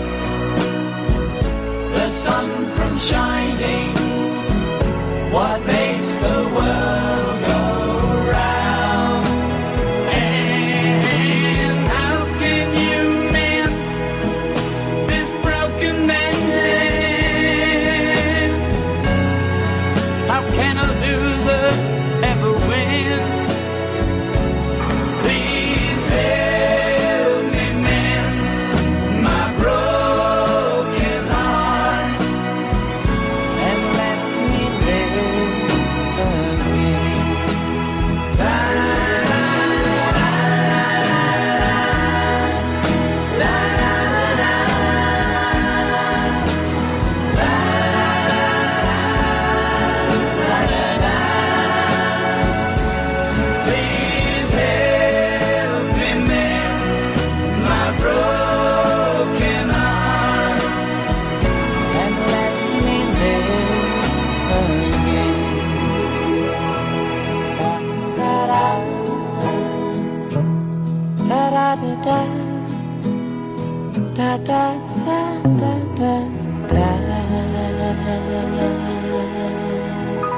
the sun from shining? What makes the world go round? And how can you mend this broken man? How can a loser ever win? Please help me mend my broken heart And let me live again. La, la, la, la, Please help me mend my broken heart And let me live again. Da-da, da-da-da-da, da-da-da-da-da-da.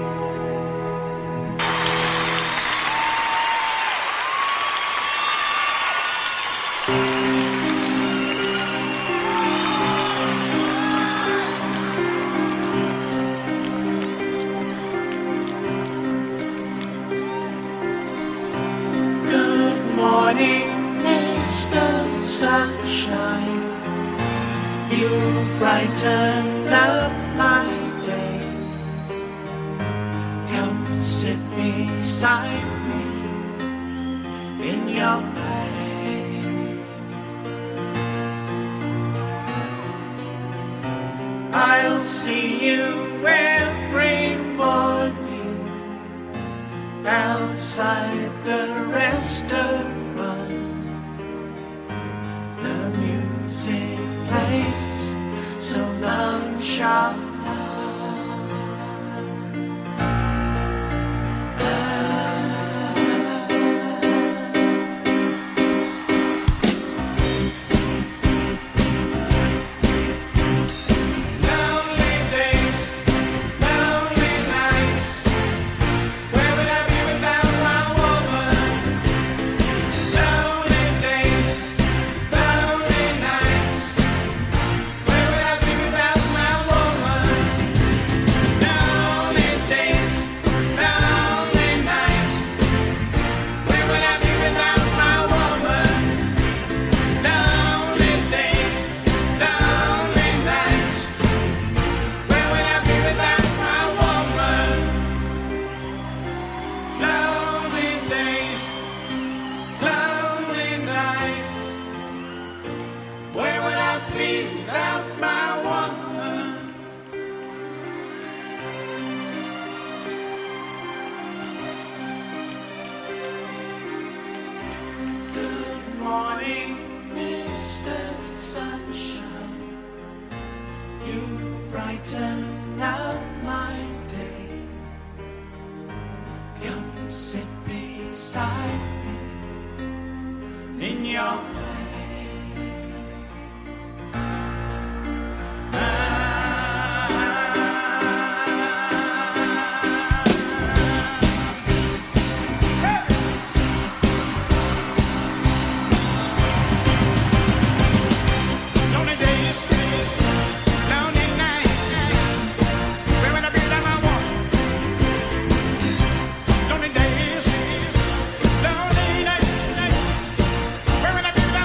Good morning, Mister Sunshine. You brighten up my day. Come sit beside me in your way. I'll see you every morning outside the restaurant. The music plays so nonchalant. Lonely days, lonely nights. Where would I be without my woman? Lonely days, You brighten up my day. Come sit beside me in your way. Ah. Lonely days, lonely nights, where would I be?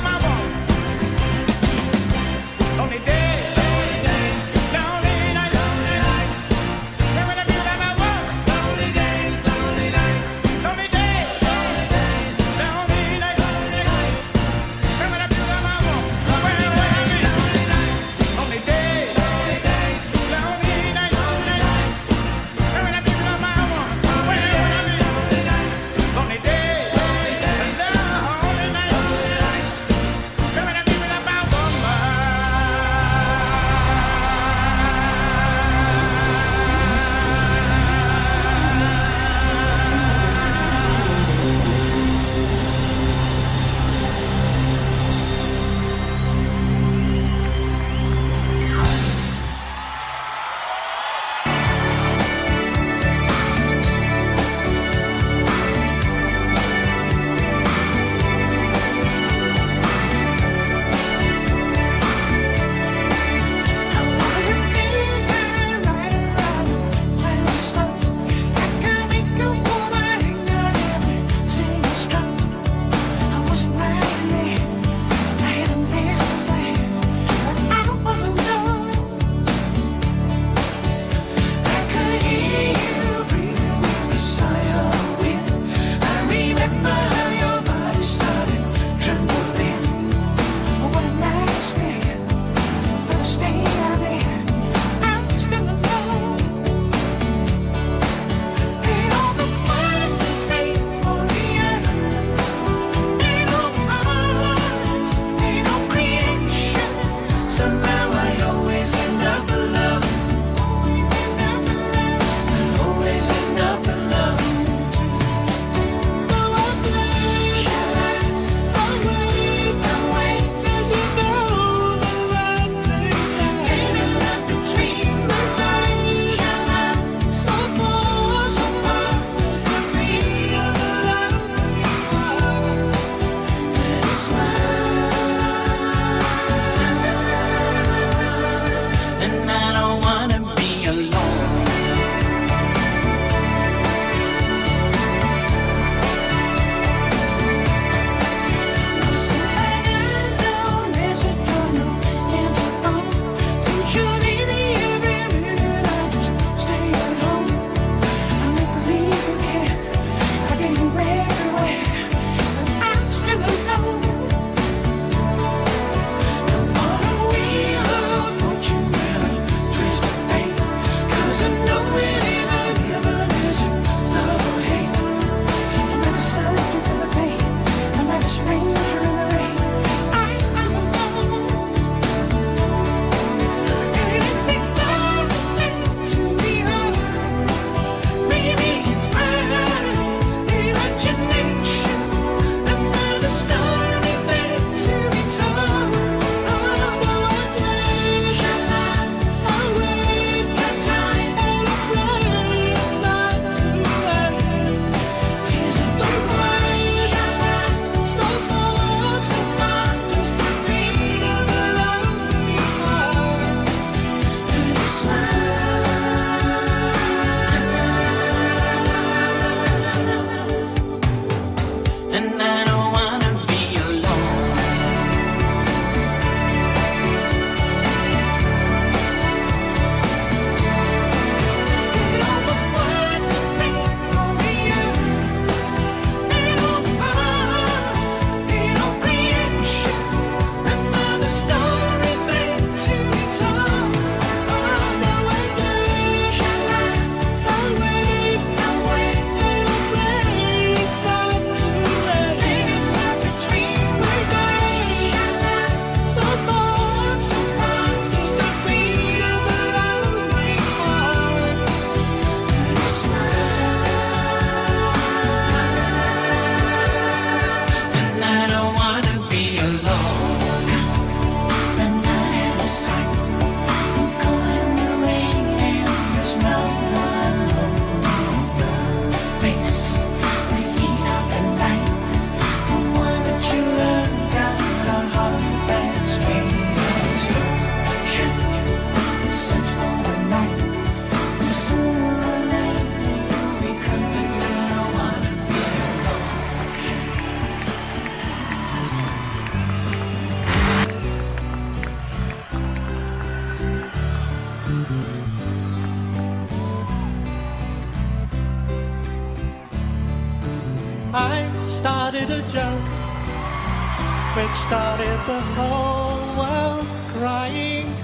I started a joke which started the whole world crying,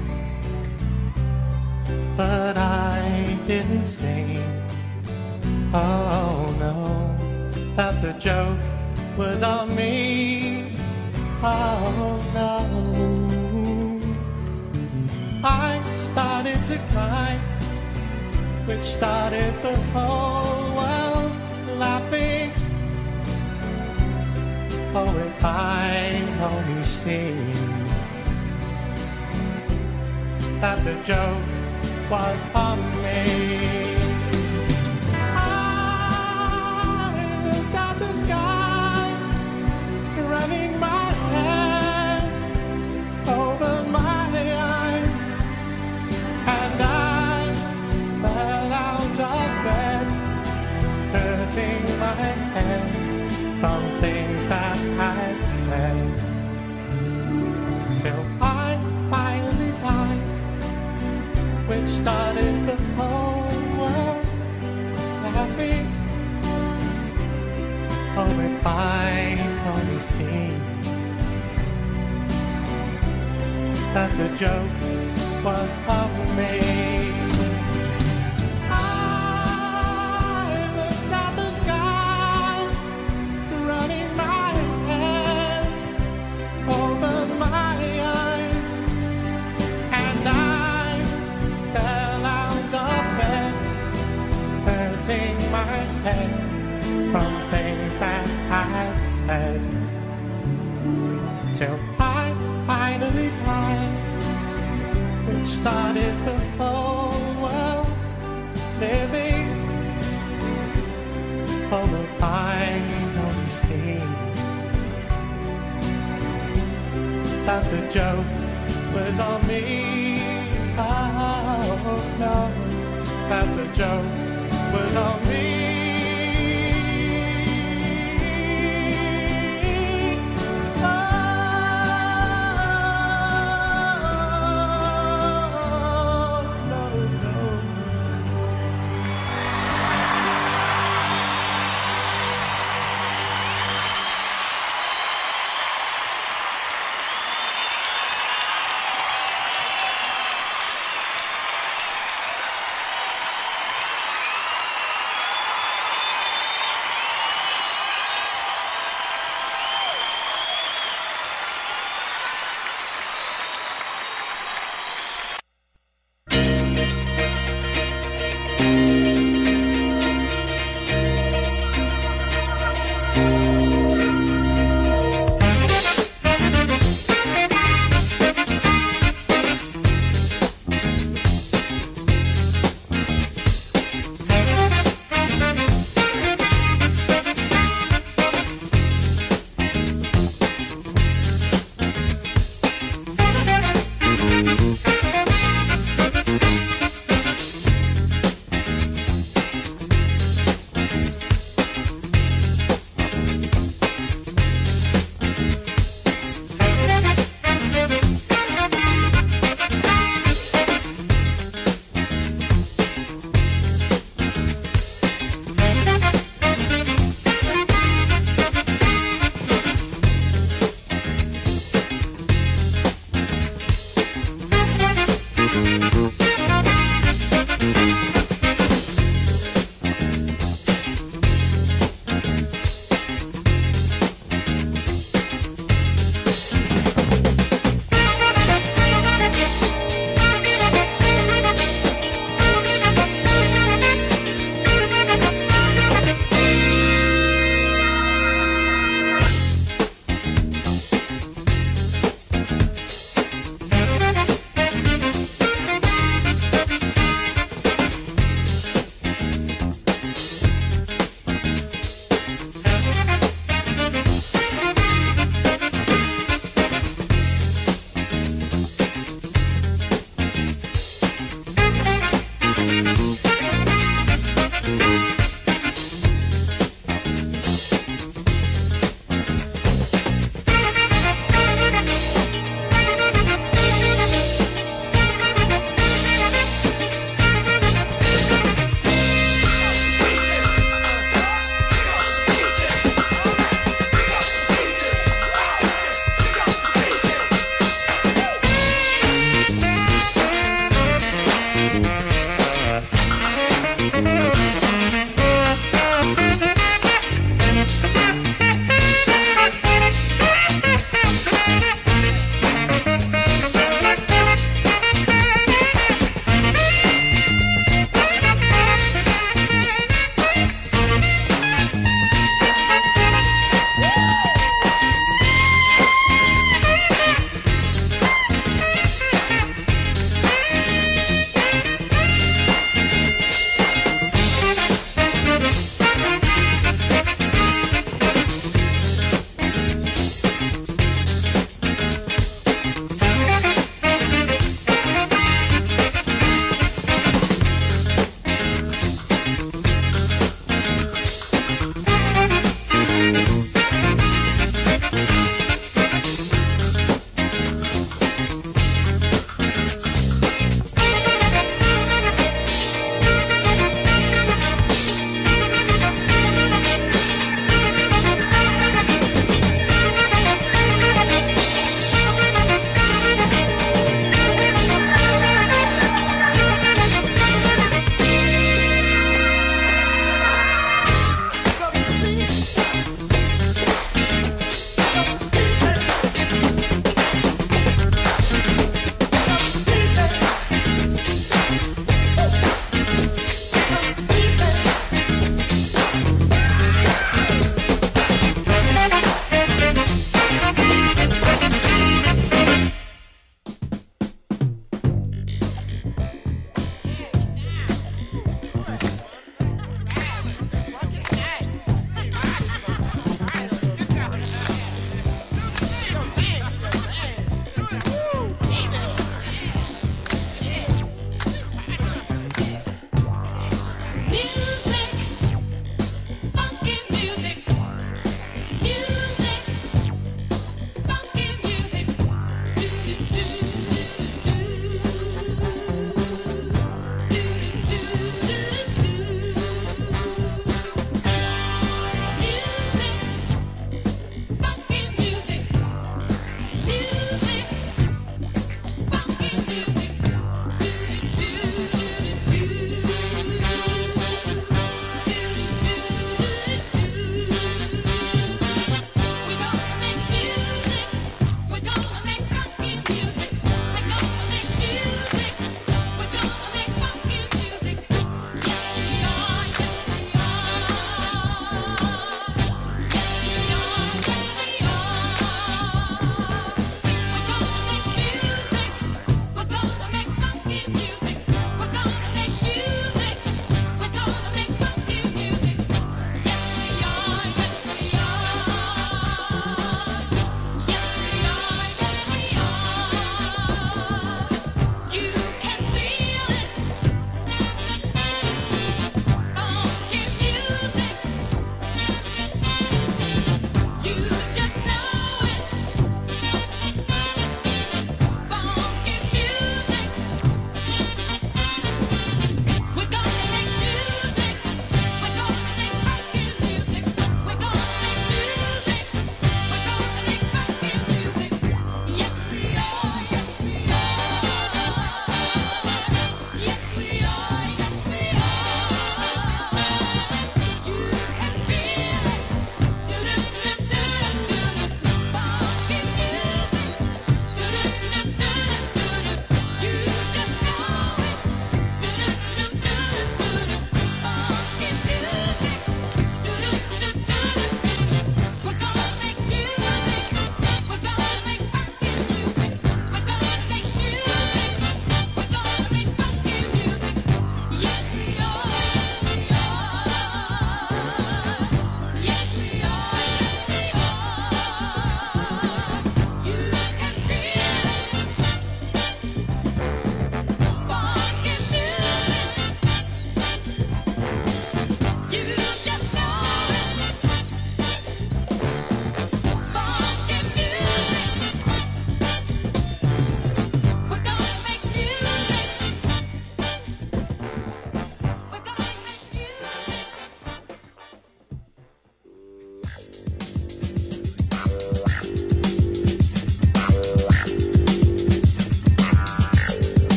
but I didn't sing. Oh no, that the joke was on me. Oh no, I started to cry, which started the whole world laughing. Oh, if I only seen that the joke was on me. I looked at the sky, running my hands over my eyes, and I fell out of bed, hurting my head from things that I'd said, till I finally died, which started the whole world laughing. Oh, if I only seen that the joke was on me. I looked at the sky, running my hands over my eyes, and I fell out of bed, hurting my head from things that I'd said, till I finally died, which started the whole world living. Oh, if I only seen that the joke was on me. Oh no, that the joke was on me.